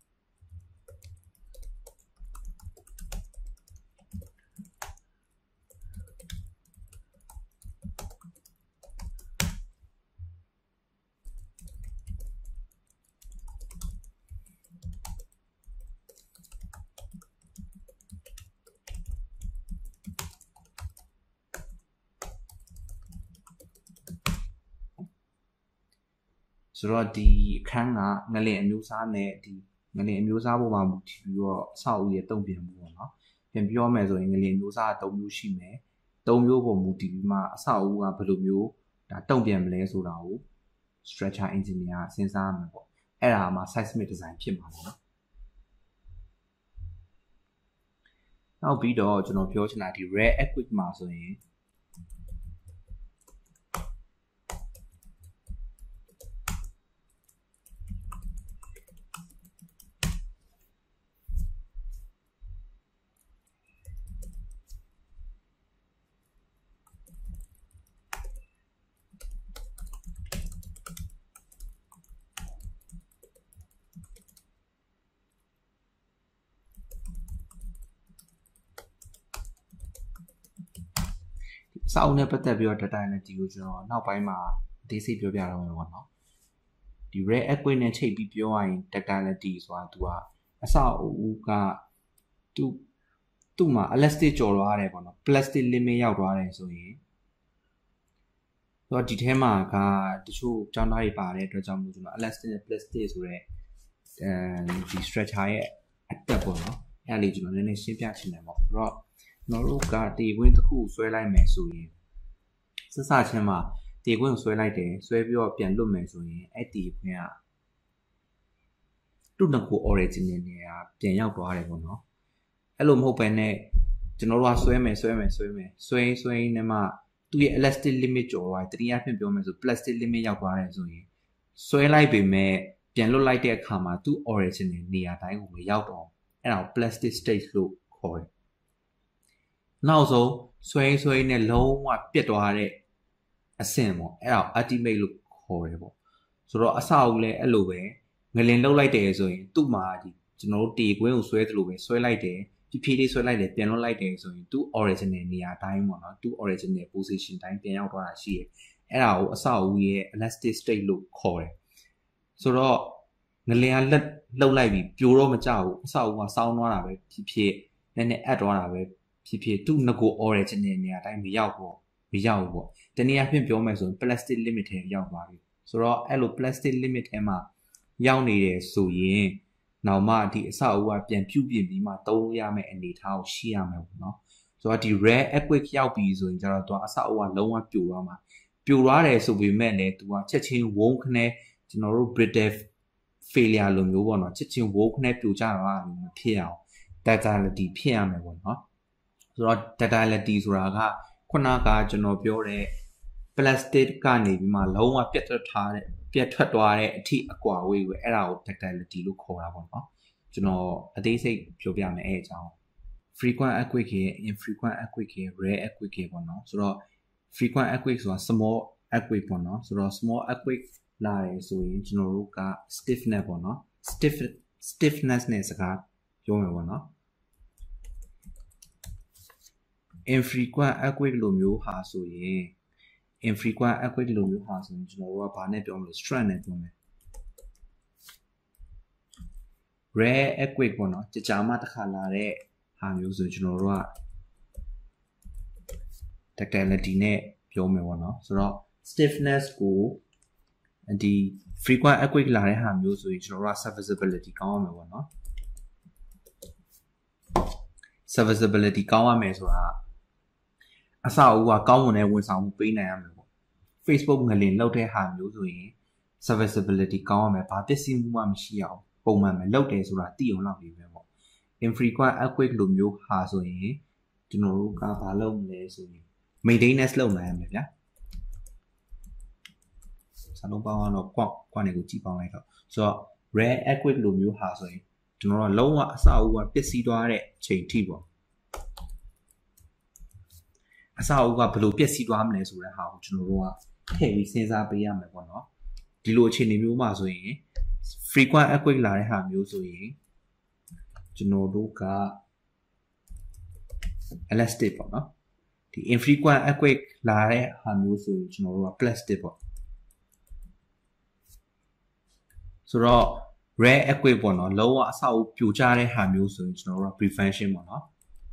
ဆိုတော့ဒီအခန်းကငလျင်အမျိုးအစားနဲ့ဒီငလျင်အမျိုးအစားပေါ်မှာမူတည်ပြီးတော့အဆောက်အဦရဲ့တုံ့ပြန်မှုပေါ့နော်ပြန်ပြောမယ်ဆိုရင်ငလျင်အမျိုးအစား၃မျိုးရှိမယ်၃မျိုးပေါ်မူတည်ပြီးမှအဆောက်အဦကဘယ်လိုမျိုးဒါတုံ့ပြန်မလဲဆိုတာကို structure engineer စဉ်းစားရမှာပေါ့အဲ့ဒါမှ seismic design ဖြစ်မှာပေါ့နော်နောက်ပြီးတော့ကျွန်တော်ပြောချင်တာဒီ rare earthquake မှာဆိုရင်စောင်းနဲ့ပတ်သက်ပြီးတော့ data analytics ကိုကျွန်တော်နောက်ပိုင်းမှာအသေးစိတ်ပြောပြတော့မယ်ပေါ့နော်ဒီ rare earthquake နဲ့ချိန်ပြီးပြောရရင် data analytics ဆိုတာသူကအဆောက်အဦကသူသူ့မှာ elastic ကျော်သွားတယ်ပေါ့နော် plastic limit ရောက်သွားတယ်ဆိုရင်တော့ဒီထဲမှာကတချို့ကျောင်းသားတွေပါတဲ့အတွက်ကြောင့်မို့ကျွန်တော် elastic နဲ့ plastic ဆိုတဲ့အဲဒီ structure ရဲ့အတက်ပေါ့နော်အဲ့ဒါလေးကျွန်တော်နည်းနည်းရှင်းပြချင်တယ်ပေါ့ဆိုတော့ကျွန်တော်တို့ကတေခွင်းတစ်ခုဆွဲလိုက်မယ်ဆိုရင်စစချင်းမှာတေခွင်းကိုဆွဲလိုက်တယ်ဆွဲပြီးတော့ပြန်လွတ်မယ်ဆိုရင်အဲ့တေခွင်းကသူ့နှစ်ခု original နေရာပြန်ရောက်သွားတယ်ပေါ့နော်အဲ့လိုမဟုတ်ဘဲနဲ့ကျွန်တော်တို့ကဆွဲမယ်ဆွဲမယ်ဆွဲမယ်ဆွဲဆွဲနေမှသူ့ရဲ့ elastic limit ကျော်သွားတယ်တတိယဖြစ်ပြောမယ်ဆို plastic limit ရောက်သွားတယ်ဆိုရင်ဆွဲလိုက်ပေမဲ့ပြန်လွတ်လိုက်တဲ့အခါမှာသူ့ original နေရာတိုင်းကိုမရောက်တော့အဲ့ဒါကို plastic state လို့ခေါ်တယ်နောက်ဆုံးဆွဲဆွဲနဲ့လုံးဝပြတ်သွားတဲ့အဆင့်ပေါ့အဲ့ဒါ ultimate လို့ခေါ်တယ်ပေါ့ဆိုတော့အဆောက်အဦလည်းအဲ့လိုပဲငလင်လှုပ်လိုက်တယ်ဆိုရင်သူ့မှာဒီကျွန်တော်တို့တေကွင်းကိုဆွဲသလိုပဲဆွဲလိုက်တယ်ဖြည်းဖြည်းလေးဆွဲလိုက်တယ်ပြန်လွတ်လိုက်တယ်ဆိုရင်သူ့ original နေရာတိုင်းပေါ့နော်သူ့ original position တိုင်းပြန်ရောက်သွားတာရှိတယ်အဲ့ဒါကိုအဆောက်အဦရဲ့ elastic state လို့ခေါ်တယ်ဆိုတော့ငလင်ကလက်လှုပ်လိုက်ပြီးပြိုတော့မကြောက်ဘူးအဆောက်အဦကစောင်းသွားတာပဲဖြစ်ဖြစ်နည်းနည်းအပ်သွားတာပဲဖြစ်ဖြစ်သူ့ငကိုအော်ရတဲ့နေနေရာတိုင်းမရောက်ပေါ့မရောက်ဘူးပေါ့တနည်းအားဖြင့်ပြောမယ်ဆိုရင် plastic limit ထဲရောက်သွားပြီဆိုတော့အဲ့လို plastic limit ထဲမှာရောက်နေတယ်ဆိုရင်နောက်မှဒီအဆောက်အဦကပြန်ပြုတ်ပြင်ပြီးမှသုံးလို့ရမယ့်အနေအထားကိုရှိရမယ်ပေါ့နော်ဆိုတော့ဒီ rare earthquake ရောက်ပြီဆိုရင်ကျတော့သူကအဆောက်အဦကလုံးဝပြိုသွားမှာပြိုသွားတယ်ဆိုပေမဲ့လည်းသူကချက်ချင်းဝုန်းခနဲ့ကျွန်တော်တို့ British failure လိုမျိုးပေါ့နော်ချက်ချင်းဝုန်းခနဲ့ပြိုကျတာမဖြစ်အောင် datality ဖြစ်ရမယ်ပေါ့နော်ဆိုတော့ datality ဆိုတာကခုနကကျွန်တော်ပြောတဲ့ plastic ကနေပြီးမှလုံးဝပြတ်ထွက်ထားတဲ့ပြတ်ထွက်သွားတဲ့အထိအကွာဝေးပဲအဲ့ဒါကို datality လို့ခေါ်တာပေါ့နော်ကျွန်တော်အသေးစိတ်ပြောပြမယ်အဲ့အကြောင်း frequent earthquake ရဲ့ infrequent earthquake ရဲ့ rare earthquake ရဲ့ပေါ့နော်ဆိုတော့ frequent earthquake ဆိုတာ small earthquake ပေါ့နော်ဆိုတော့ small earthquake လာတယ်ဆိုရင်ကျွန်တော်တို့က stiffness ပေါ့နော် stiff stiffness နဲ့စကားပြောမယ်ပေါ့နော် infrequent earthquake လိုမျိုးဟာဆိုရင် infrequent earthquake လိုမျိုးဟာဆိုရင်ကျွန်တော်တို့ကဘာနဲ့ပြောမလဲ strength နဲ့ပြောမယ် rare earthquake ပေါ့နော်ကြာကြာမှတစ်ခါလာတဲ့ဟာမျိုးဆိုကျွန်တော်တို့က ductility နဲ့ပြောမယ်ပေါ့နော်ဆိုတော့ stiffness ကိုဒီ frequent earthquake လာတဲ့ဟာမျိုးဆိုရင်ကျွန်တော်တို့က serviceability ကောင်းရမယ်ပေါ့နော် serviceability ကောင်းရမယ်ဆိုတာအဆောက်အဦကကောင်းမွန်တဲ့ဝန်ဆောင်မှုပေးနိုင်ရမယ်ပေါ့ Facebook ငလင်လောက်တဲ့ဟာမျိုးဆိုရင် serviceability ကောင်းရမယ်ဘာပစ္စည်းမှုမှမရှိအောင်ပုံမှန်ပဲလောက်တယ်ဆိုတာသိအောင်လုပ်ပြီးပဲပေါ့ infrequent earthquake လိုမျိုးဟာဆိုရင်ကျွန်တော်တို့ကဘာလုပ်မလဲဆိုရင် maintenance လုပ်နိုင်ရမယ်ဗျာစလုံးပေါင်းတော့ကွက်ကွက်နေကိုကြည့်ပေါင်းလိုက်တော့ဆိုတော့ rare earthquake လိုမျိုးဟာဆိုရင်ကျွန်တော်တို့လုံးဝအဆောက်အဦကပျက်စီးသွားတဲ့အချိန်ထိပေါ့အဆောက်အဦကဘယ်လိုပျက်စီးသွားမလဲဆိုတဲ့ဟာကိုကျွန်တော်တို့ကထည့်ပြီးစဉ်းစားပေးရမယ်ပေါ့နော်ဒီလိုအခြေအနေမျိုးမှာဆိုရင် frequent earthquake လာတဲ့ဟာမျိုးဆိုရင်ကျွန်တော်တို့က elastic ပေါ့နော်ဒီ infrequent earthquake လာတဲ့ဟာမျိုးဆိုရင်ကျွန်တော်တို့က plastic ပေါ့ဆိုတော့ rare earthquake ပေါ့နော်လုံးဝအဆောက်အဦပြိုကျတဲ့ဟာမျိုးဆိုရင်ကျွန်တော်တို့က prevention ပေါ့နော်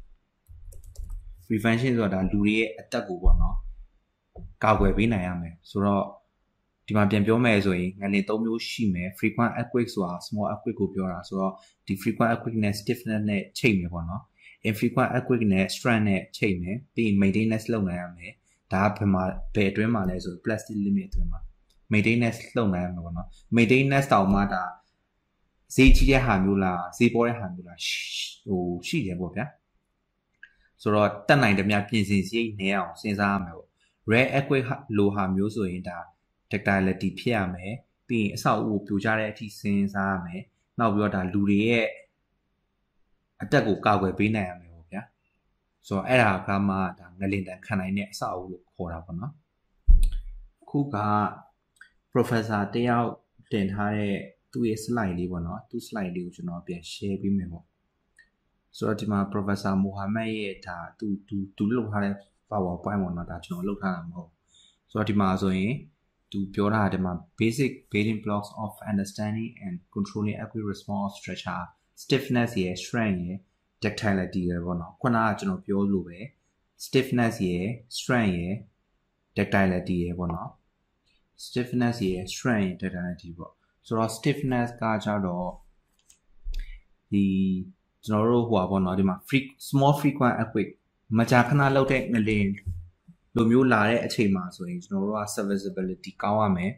prevention ဆိုတာဒါလူတွေရဲ့အသက်ကိုပေါ့နော်ကာကွယ်ပေးနိုင်ရမယ်ဆိုတော့ဒီမှာပြန်ပြောမယ်ဆိုရင်ငလင်သုံးမျိုးရှိမယ် frequent earthquake ဆိုတာ small earthquake ကိုပြောတာဆိုတော့ဒီ frequent earthquake နဲ့ stiffness နဲ့ချိန်မယ်ပေါ့နော် infrequent earthquake နဲ့ strength နဲ့ချိန်မယ်ပြီးရင် maintenance လုပ်နိုင်ရမယ်ဒါကဘယ်မှာဘယ်အတွင်းမှာလဲဆို plastic limit အတွင်းမှာ maintenance လုပ်နိုင်ရမယ်ပေါ့နော် maintenance တောင်မှဒါဈေးကြီးတဲ့ဟာမျိုးလားဈေးပေါ်တဲ့ဟာမျိုးလားဟိုရှိတယ်ပေါ့ဗျာဆိုတော့တက်နိုင်တဲ့များပြင်ဆင်စရိတ်နည်းအောင်စဉ်းစားရမယ်ပေါ့ rare earthquake လိုဟာမျိုးဆိုရင်ဒါ ductility ဖြစ်ရမယ်ပြီးရင်အဆောက်အဦပြိုကျတဲ့အထိစဉ်းစားရမယ်နောက်ပြီးတော့ဒါလူတွေရဲ့အသက်ကိုကာကွယ်ပေးနိုင်ရမယ်ပေါ့ဗျာဆိုတော့အဲ့ဒါကမှဒါငလင်တန်ခံနိုင်တဲ့အဆောက်အဦလို့ခေါ်တာပေါ့နော်အခုက professor တယောက်တင်ထားတဲ့သူ့ရဲ့ slide လေးပေါ့နော်သူ့ slide လေးကိုကျွန်တော်ပြန် share ပေးမယ်ပေါ့ဆိုတော့ဒီမှာ professor Mohammed ရဲ့ဒါသူသူသူလုပ်ထားတဲ့ PowerPoint ပေါ့နော်ဒါကျွန်တော်လုပ်ထားတာမဟုတ်ဆိုတော့ဒီမှာဆိုရင်သူပြောတာဒီမှာ basic building blocks of understanding and controlling earthquake response structure stiffness ရယ် strength ရယ် ductility ရယ်ပေါ့နော်ခုနကကျွန်တော်ပြောလို့ပဲ stiffness ရယ် strength ရယ် ductility ရယ်ပေါ့နော် stiffness ရယ် strength ရယ် ductility ပေါ့ဆိုတော့ stiffness ကကြတော့ဒီကျွန်တော်တို့ဟိုပါပေါ့နော်ဒီမှာ small frequent earthquake မကြာခဏလောက်တဲ့ငလင်လိုမျိုးလာတဲ့အချိန်မှာဆိုရင်ကျွန်တော်တို့က serviceability ကောင်းရမယ်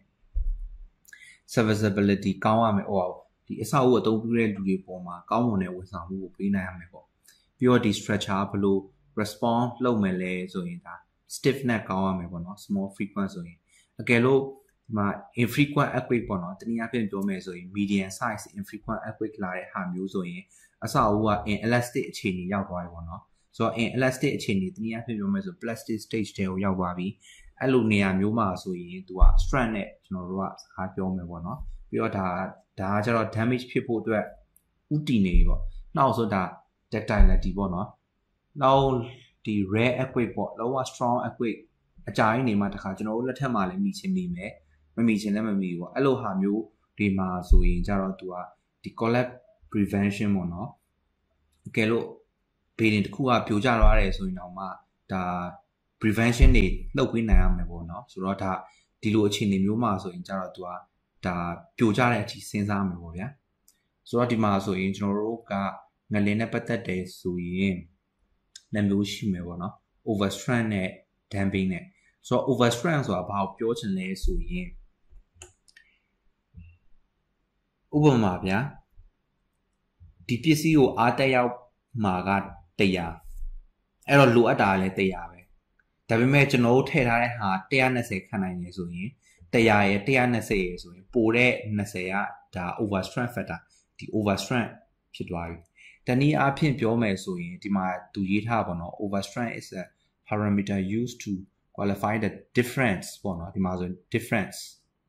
serviceability ကောင်းရမယ်ဟိုဒီအဆောက်အဦအသုံးပြုတဲ့လူတွေပေါ်မှာကောင်းမွန်တဲ့ဝန်ဆောင်မှုကိုပေးနိုင်ရမယ်ပေါ့ပြီးတော့ဒီ structure ဘယ်လို response လုပ်မယ်လဲဆိုရင်ဒါ stiffness ကောင်းရမယ်ပေါ့နော် small frequent ဆိုရင်အကယ်လို့ဒီမှာ infrequent earthquake ပေါ့နော်တနည်းအားဖြင့်ပြောမယ်ဆိုရင် medium size infrequent earthquake လာတဲ့ဟာမျိုးဆိုရင်အဆောက်အဦက inelastic အခြေအနေရောက်သွားပြီပေါ့နော်ဆိုတော့ inelastic အခြေအနေတနည်းအားဖြင့်ပြောမယ်ဆို plastic stage တွေကိုရောက်သွားပြီအဲ့လိုနေရာမျိုးမှာဆိုရင်သူက strength နဲ့ကျွန်တော်တို့ကစကားပြောမယ်ပေါ့နော်ပြီးတော့ဒါဒါကကျတော့ damage ဖြစ်ဖို့အတွက်ဥတည်နေပြီပေါ့နောက်ဆိုဒါ ductility ပေါ့နော်နောက်ဒီ rare earthquake ပေါ့လောက strong earthquake အကြိုင်းနေမှာတခါကျွန်တော်တို့လက်ထက်မှာလည်းမိချင်းမိမယ်မမိချင်းလည်းမမိဘူးပေါ့အဲ့လိုဟာမျိုးဒီမှာဆိုရင်ကြတော့သူကဒီ collapse prevention ပေါ့နော်ကဲလို့ဘေးရင်တစ်ခုကပြိုကျသွားတယ်ဆိုရင်တော့မှဒါ prevention တွေလုပ်ပေးနိုင်ရမယ်ပေါ့နော်ဆိုတော့ဒါဒီလိုအခြေအနေမျိုးမှာဆိုရင်ကြတော့သူကဒါပြိုကျတဲ့အထိစဉ်းစားမယ်ပေါ့ဗျာဆိုတော့ဒီမှာဆိုရင်ကျွန်တော်တို့ကငလင်းနဲ့ပတ်သက်တယ်ဆိုရင်နှစ်မျိုးရှိမယ်ပေါ့နော် overstrength နဲ့ damping နဲ့ဆိုတော့ overstrength ဆိုတာဘာကိုပြောချင်လဲဆိုရင်ဥပမာဗျာဒီပစ္စည်းကိုအားတက်ရောက်မှာကတရားအဲ့တော့လိုအပ်တာလည်းတရားပဲဒါပေမဲ့ကျွန်တော်တို့ထည့်ထားတဲ့ဟာone hundred twentyခန့်နိုင်နေဆိုရင်တရားရယ်one hundred twentyရယ်ဆိုရင်ပိုတဲ့twentyကဒါ overstrength factor ဒီ overstrength ဖြစ်သွားပြီတနည်းအားဖြင့်ပြောမယ်ဆိုရင်ဒီမှာသူရေးထားပါတော့ overstrength is a parameter used to qualify the difference ပေါ့နော်ဒီမှာဆိုရင် difference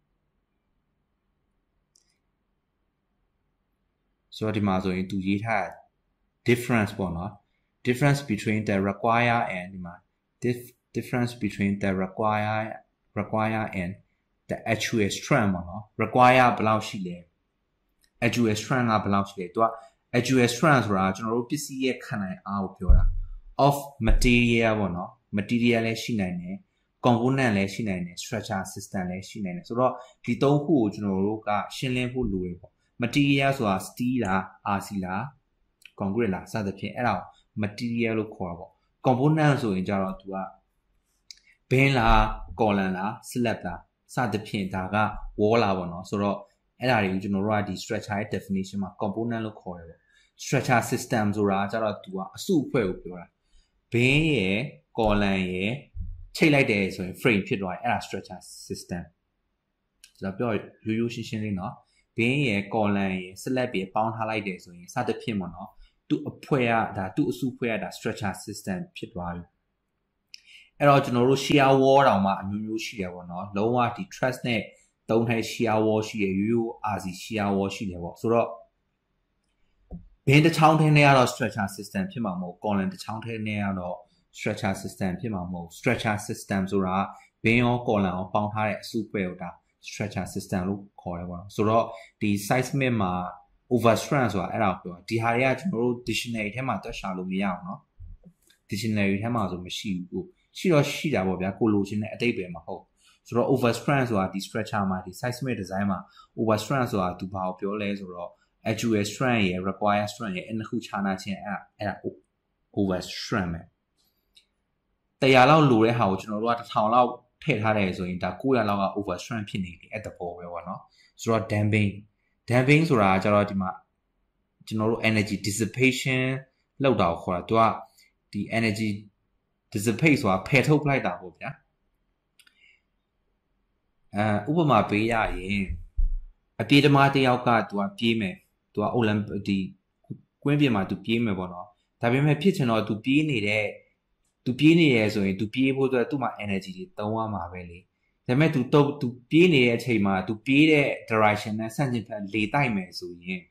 ဆိုတော့ဒီမှာဆိုရင်သူရေးထား difference ပေါ့နော် difference between the require and ဒီမှာ difference between the require require and the actual strength ပေါ့နော် require ဘယ်လောက်ရှိလဲ actual strength ကဘယ်လောက်ရှိလဲသူက actual strength ဆိုတာကျွန်တော်တို့ပစ္စည်းရဲ့ခံနိုင်အားကိုပြောတာ of material ပေါ့နော် material လည်းရှိနိုင်တယ် component လည်းရှိနိုင်တယ် structure system လည်းရှိနိုင်တယ်ဆိုတော့ဒီသုံးခုကိုကျွန်တော်တို့ကရှင်းလင်းဖို့လိုရပေါ့ material ဆိုတာ steel လား R C လား concrete လားစသဖြင့်အဲ့ဒါကို material လို့ခေါ်တာပေါ့ component ဆိုရင်ကြတော့သူက beam လား column လား slab လားစသဖြင့်ဒါက wall လားပေါ့နော်ဆိုတော့အဲ့ဒါတွေကိုကျွန်တော်တို့ကဒီ structure ရဲ့ definition မှာ component လို့ခေါ်တယ်ပေါ့ structure system ဆိုတာကြတော့သူကအစုအဖွဲ့ကိုပြောတာ beam ရယ် column ရယ်ချိတ်လိုက်တယ်ဆိုရင် frame ဖြစ်သွားတယ်အဲ့ဒါ structure system ကျွန်တော်ပြောရိုးရိုးရှင်းရှင်းလေးเนาะ beam ရယ် column ရယ် slab ရယ်ပေါင်းထားလိုက်တယ်ဆိုရင်စသဖြင့်ပေါ့နော်သူ့အဖွဲ့ကဒါသူ့အစုအဖွဲ့ကဒါ structure system ဖြစ်သွားပြီအဲ့တော့ကျွန်တော်တို့ shear wall တောင်မှအမျိုးမျိုးရှိတယ်ပေါ့နော်လုံးဝဒီ truss နဲ့သုံးထိုင် shear wall ရှိတယ်ရိုးရိုး R C shear wall ရှိတယ်ပေါ့ဆိုတော့ beam တစ်ချောင်းထဲနဲ့ကတော့ structure system ဖြစ်မှာမဟုတ် column တစ်ချောင်းထဲနဲ့ကတော့ structure system ဖြစ်မှာမဟုတ် structure system ဆိုတာ beam ရော column ရောပေါင်းထားတဲ့အစုအဖွဲ့ကိုဒါ structure system လို့ခေါ်တယ်ပေါ့နော်ဆိုတော့ဒီ seismic မှာ overstrength ဆိုတာအဲ့ဒါကိုပြောဒီဟာတွေကကျွန်တော်တို့ dictionary ထဲမှာတွက်ရှာလို့မရအောင်เนาะ dictionary ထဲမှာဆိုမရှိဘူးရှိတော့ရှိတာပေါ့ဗျာကိုလိုချင်တဲ့အတိတ်ပဲမဟုတ်ဆိုတော့ overstrength ဆိုတာဒီ structure မှာဒီ seismic design မှာ overstrength ဆိုတာသူဘာကိုပြောလဲဆိုတော့ actual strength ရယ် required strength ရယ်အဲ့နှစ်ခုခြားနာခြင်းအဲ့အဲ့ဒါ overstrength ပဲone hundredလောက်လိုတဲ့ဟာကိုကျွန်တော်တို့ကone thousandလောက်ထည့်ထားတယ်ဆိုရင်ဒါnine hundredလောက်က overstrength ဖြစ်နေတယ်အဲ့တဘောပဲပေါ့နော်ဆိုတော့ damping damping ဆိုတာကျတော့ဒီမှာကျွန်တော်တို့ energy dissipation လောက်တာကိုခေါ်တာသူကဒီ energy dissipate ဆိုတာဖယ်ထုတ်လိုက်တာပေါ့ဗျာအဲဥပမာပေးရရင်အပြေးသမားတစ်ယောက်ကသူကပြေးမယ်သူက Olympic ဒီကွင်းပြင်မှာသူပြေးမယ်ပေါ့နော်ဒါပေမဲ့ဖြစ်ချင်တော့သူပြေးနေတဲ့သူပြေးနေရဲဆိုရင်သူပြေးဖို့အတွက်သူ့မှာ energy တွေသုံးရမှာပဲလေဒါပေမဲ့သူတော့သူပြေးနေတဲ့အချိန်မှာသူပြေးတဲ့ direction နဲ့ဆန့်ကျင်ဘက်လေတိုက်မယ်ဆိုရင်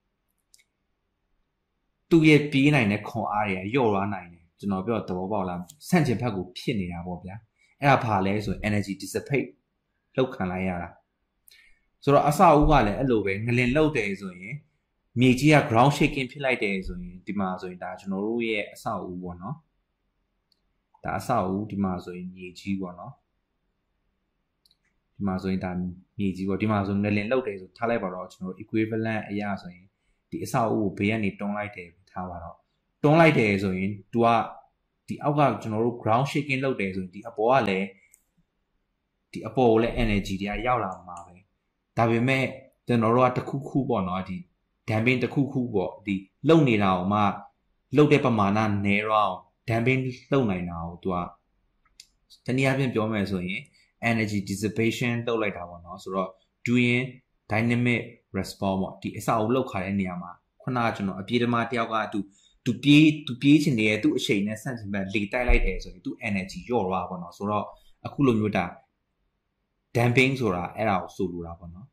သူ့ရဲ့ပြေးနိုင်တဲ့ခွန်အားတွေရော့သွားနိုင်တယ်ကျွန်တော်ပြောသဘောပေါက်လားဆန့်ကျင်ဘက်ကိုဖြစ်နေတာပေါ့ဗျာအဲ့ဒါဘာလဲဆိုရင် energy dissipate လောက်ခံလိုက်ရတာဆိုတော့အစအဦးကလည်းအဲ့လိုပဲငလင်လောက်တယ်ဆိုရင်မြေကြီးက ground shaking ဖြစ်လိုက်တယ်ဆိုရင်ဒီမှာဆိုရင်ဒါကျွန်တော်တို့ရဲ့အစအဦးပေါ့နော်ဒါအစအဦးဒီမှာဆိုရင်မြေကြီးပေါ့နော်ဒီမှာဆိုရင်ဒါမြေကြီးပေါ့ဒီမှာဆိုငလင်လောက်တယ်ဆိုထားလိုက်ပါတော့ကျွန်တော်တို့ equivalent အရာဆိုရင်ဒီအစအဦးကိုဘေးကနေတွန်းလိုက်တယ်ထားပါတော့တွန်းလိုက်တယ်ဆိုရင် तू ကဒီအောက်ကကျွန်တော်တို့ ground shaking လုပ်တယ်ဆိုရင်ဒီအပေါ်ကလည်းဒီအပေါ်ကိုလည်း energy တွေကရောက်လာမှာပဲဒါပေမဲ့ကျွန်တော်တို့ကတစ်ခုခုပေါ့နော်ဒီ damping တစ်ခုခုပေါ့ဒီလုံနေတာအောင်မှလုံတဲ့ပမာဏနည်းတော့ damping လုံနိုင်တာကို तू ကတနည်းအားဖြင့်ပြောမယ်ဆိုရင် energy dissipation လုပ်လိုက်တာပေါ့နော်ဆိုတော့ doing dynamic response ပေါ့ဒီအစအုပ်လောက်ခါတဲ့နေရာမှာခုနကကျွန်တော်အပြေးသမားတယောက်ကသူသူပြေးသူပြေးချင်နေတဲ့သူ့အချိန်နဲ့ဆန့်ကျင်ဘက်လေတိုက်လိုက်တယ်ဆိုရင်သူ့ energy လျော့သွားပါတော့ဆိုတော့အခုလိုမျိုးဒါ damping ဆိုတာအဲ့ဒါကိုဆိုလိုတာပေါ့နော်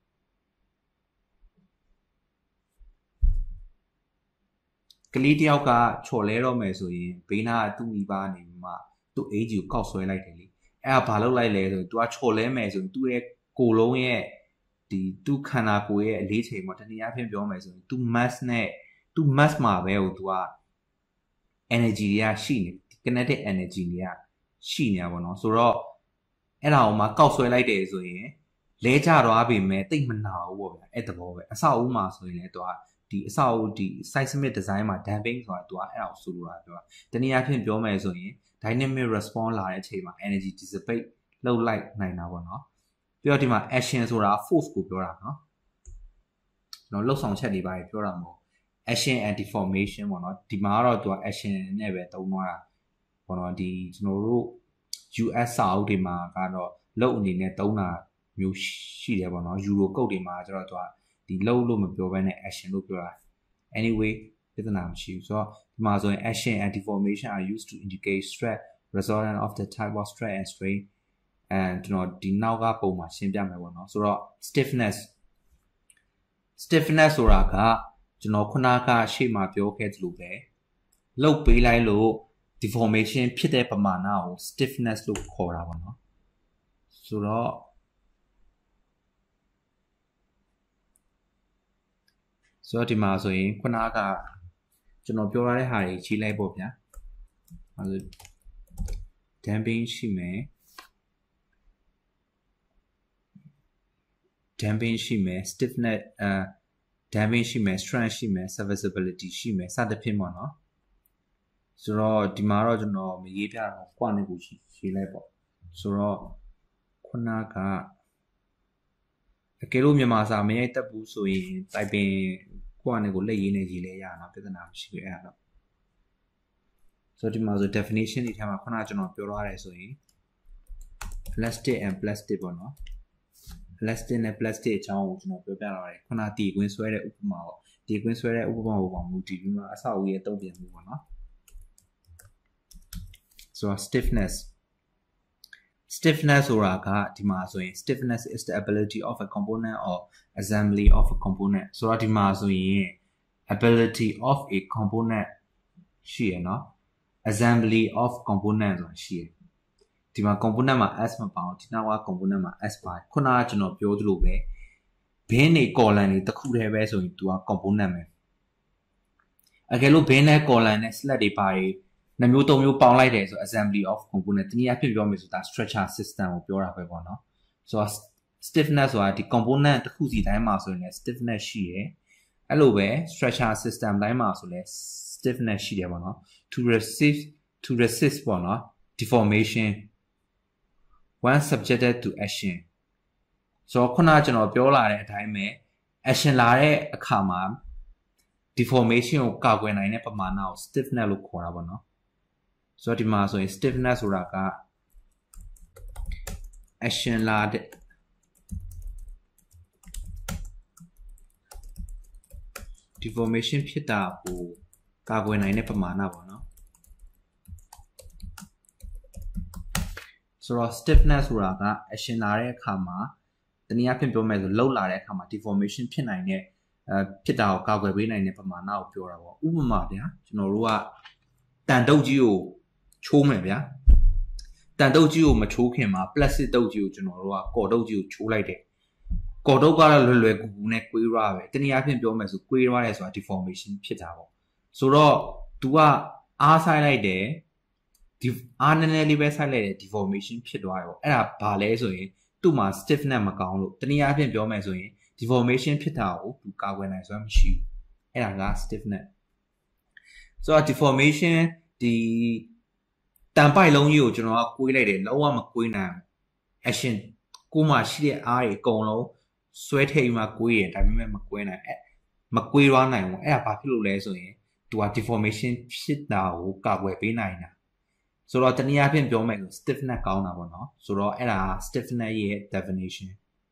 ကလေးတယောက်ကချော်လဲတော့မယ်ဆိုရင်ဘေးနာကသူ့မိဘနေမှသူ့အေးကြီးကိုကောက်ဆွဲလိုက်တယ်လေအဲ့ဒါဘာလုပ်လိုက်လဲဆိုရင် तू ကချော်လဲမယ်ဆိုရင်သူ့ရဲ့ကိုယ်လုံးရဲ့ဒီသူခန္ဓာကိုယ်ရဲ့အလေးချိန်ပေါ့တနည်းအားဖြင့်ပြောမယ်ဆိုရင်သူ mass နဲ့သူ mass မှာပဲဟိုသူက energy တွေကရှိနေ kinetic energy တွေကရှိနေတာပေါ့နော်ဆိုတော့အဲ့ဒါကိုမှကောက်ဆွဲလိုက်တယ်ဆိုရင်လဲကျသွားပြီမဲ့တိတ်မနာဘူးပေါ့ဗျာအဲ့တဘောပဲအဆောက်အဦမှာဆိုရင်လည်းသူကဒီအဆောက်အဦဒီ seismic design မှာ damping ဆိုတာသူကအဲ့ဒါကိုဆိုလိုတာပြောတာတနည်းအားဖြင့်ပြောမယ်ဆိုရင် dynamic response လာတဲ့အချိန်မှာ energy dissipate လုပ်လိုက်နိုင်တာပေါ့နော်ပြီးတော့ဒီမှာ action ဆိုတာ force ကိုပြောတာနော်ကျွန်တော်လှုပ်ဆောင်ချက်တွေပါပြောတာမဟုတ် action and deformation ပေါ့နော်ဒီမှာကတော့သူက action နဲ့ပဲသုံးသွားတာပေါ့နော်ဒီကျွန်တော်တို့ U S စာအုပ်တွေမှာကတော့လုပ်အနေနဲ့သုံးတာမျိုးရှိတယ်ပေါ့နော် Euro code တွေမှာကျတော့သူကဒီလုပ်လို့မပြောဘဲနဲ့ action လို့ပြောတာ anyway ပြဿနာမရှိဘူးဆိုတော့ဒီမှာဆိုရင် action and deformation are used to indicate stress resultant of the type of stress and strain and ကျွန်တော်ဒီနောက်ကပုံမှာရှင်းပြမယ်ပေါ့နော်ဆိုတော့ stiffness stiffness ဆိုတာကကျွန်တော်ခုနကရှေ့မှာပြောခဲ့သလိုပဲလှုပ်ပေးလိုက်လို့ deformation ဖြစ်တဲ့ပမာဏကို stiffness လို့ခေါ်တာပေါ့နော်ဆိုတော့ဆိုတော့ဒီမှာဆိုရင်ခုနကကျွန်တော်ပြောရတဲ့ဟာတွေကြီးလိုက်ပေါ့ဗျာအဲဒါ damping ရှိမယ် damping ရှိမယ် stiffness အဲ damping ရှိမယ် strength ရှိမယ် serviceability ရှိမယ်စသဖြင့်ပေါ့နော်ဆိုတော့ဒီမှာတော့ကျွန်တော်မရေးပြတော့ကွာနေကိုရှိရေးလိုက်ပေါ့ဆိုတော့ခုနကအကယ်လို့မြန်မာစာမရိုက်တတ်ဘူးဆိုရင်တိုင်ပင်ကွာနေကိုလက်ရေးနေရေးလဲရအောင်ပြဿနာမရှိဘူးအဲ့ဒါတော့ဆိုတော့ဒီမှာဆို definition တွေထဲမှာခုနကကျွန်တော်ပြောထားတယ်ဆိုရင် plastic and plastic ပေါ့နော် plastic နဲ့ plastic အကြောင်းကိုကျွန်တော်ပြောပြလာတယ်ခုနတီကွင်းဆွဲတဲ့ဥပမာပေါ့တီကွင်းဆွဲတဲ့ဥပမာကိုပေါ့မူတည်ပြီးမှအဆောက်အဦရဲ့တုံ့ပြန်မှုပေါ့နော် so stiffness stiffness ဆိုတာကဒီမှာဆိုရင် stiffness is the ability of a component or assembly of a component ဆိုတော့ဒီမှာဆိုရင် ability of a component ရှိရနော် assembly of component ဆိုတာရှိရဒီမှာ component မှာ s မပါဘူးဒီနောက်က component မှာ s ပါခုနကကျွန်တော်ပြောသလိုပဲဘင်းနေ column တွေတစ်ခုတည်းပဲဆိုရင် तू က component ပဲအကယ်လို့ဘင်းနဲ့ column နဲ့ slat တွေပါတွေနှမျိုးသုံးမျိုးပေါင်းလိုက်တယ်ဆို assembly of component တနည်းအားဖြင့်ပြောမယ်ဆိုတာ structure system ကိုပြောတာပဲပေါ့နော်ဆိုတော့ stiffness ဆိုတာဒီ component တစ်ခုစီတိုင်းမှာဆိုရင်လည်း stiffness ရှိရယ်အဲ့လိုပဲ structure system တိုင်းမှာဆိုလည်း stiffness ရှိတယ်ပေါ့နော် to resist to resist ပေါ့နော် deformation when subjected to action ဆိုတော့ခုနကကျွန်တော်ပြောလာတဲ့အတိုင်းပဲ action လာတဲ့အခါမှာ deformation ကိုကာကွယ်နိုင်တဲ့ပမာဏကို stiffness လို့ခေါ်တာပေါ့နော်ဆိုတော့ဒီမှာဆိုရင် stiffness ဆိုတာက action လာတဲ့ deformation ဖြစ်တာကိုကာကွယ်နိုင်တဲ့ပမာဏပေါ့နော်ဆိုတော့ stiffness ဆိုတာက action လာတဲ့အခါမှာတနည်းအားဖြင့်ပြောမယ်ဆိုလှုပ်လာတဲ့အခါမှာ deformation ဖြစ်နိုင်တဲ့အဲဖြစ်တာကိုကာကွယ်ပေးနိုင်တဲ့ပမာဏကိုပြောတာပေါ့ဥပမာဗျာကျွန်တော်တို့ကတန်တုပ်ကြီးကိုချိုးမယ်ဗျာတန်တုပ်ကြီးကိုမချိုးခင်မှာ plastic တုပ်ကြီးကိုကျွန်တော်တို့ကကော်တုပ်ကြီးကိုချိုးလိုက်တယ်ကော်တုပ်ကတော့လွယ်လွယ်ကူကူနဲ့ကွေးရပဲတနည်းအားဖြင့်ပြောမယ်ဆိုကွေးရတယ်ဆိုတာ deformation ဖြစ်တာပေါ့ဆိုတော့ तू ကအားဆိုင်လိုက်တယ်ဒီအားနည်းနည်းလေးပဲဆိုင်လိုက်တယ် deformation ဖြစ်သွားတယ်ပေါ့အဲ့ဒါဘာလဲဆိုရင်သူ့မှာ stiffness မကောင်းလို့တနည်းအားဖြင့်ပြောမယ်ဆိုရင် deformation ဖြစ်တာကို तू ကာကွယ်နိုင်စွမ်းမရှိဘူးအဲ့ဒါက stiffness ဆိုတော့ deformation ဒီတန်ပိုက်လုံးကြီးကိုကျွန်တော်ကကွေးလိုက်တယ်လုံးဝမကွေးနိုင်ဘူး action ကိုမှရှိတဲ့အားတွေအကုန်လုံးဆွဲထိတ်မှကွေးတယ်ဒါပေမဲ့မကွေးနိုင်အဲမကွေးရနိုင်ဘူးအဲ့ဒါဘာဖြစ်လို့လဲဆိုရင် तू က deformation ဖြစ်တာကိုကာကွယ်ပေးနိုင်တာဆိုတော့တနည်းအားဖြင့်ပြောမယ်ဆို stiffness ကောင်းတာပေါ့နော်ဆိုတော့အဲ့ဒါ stiffness ရဲ့ definition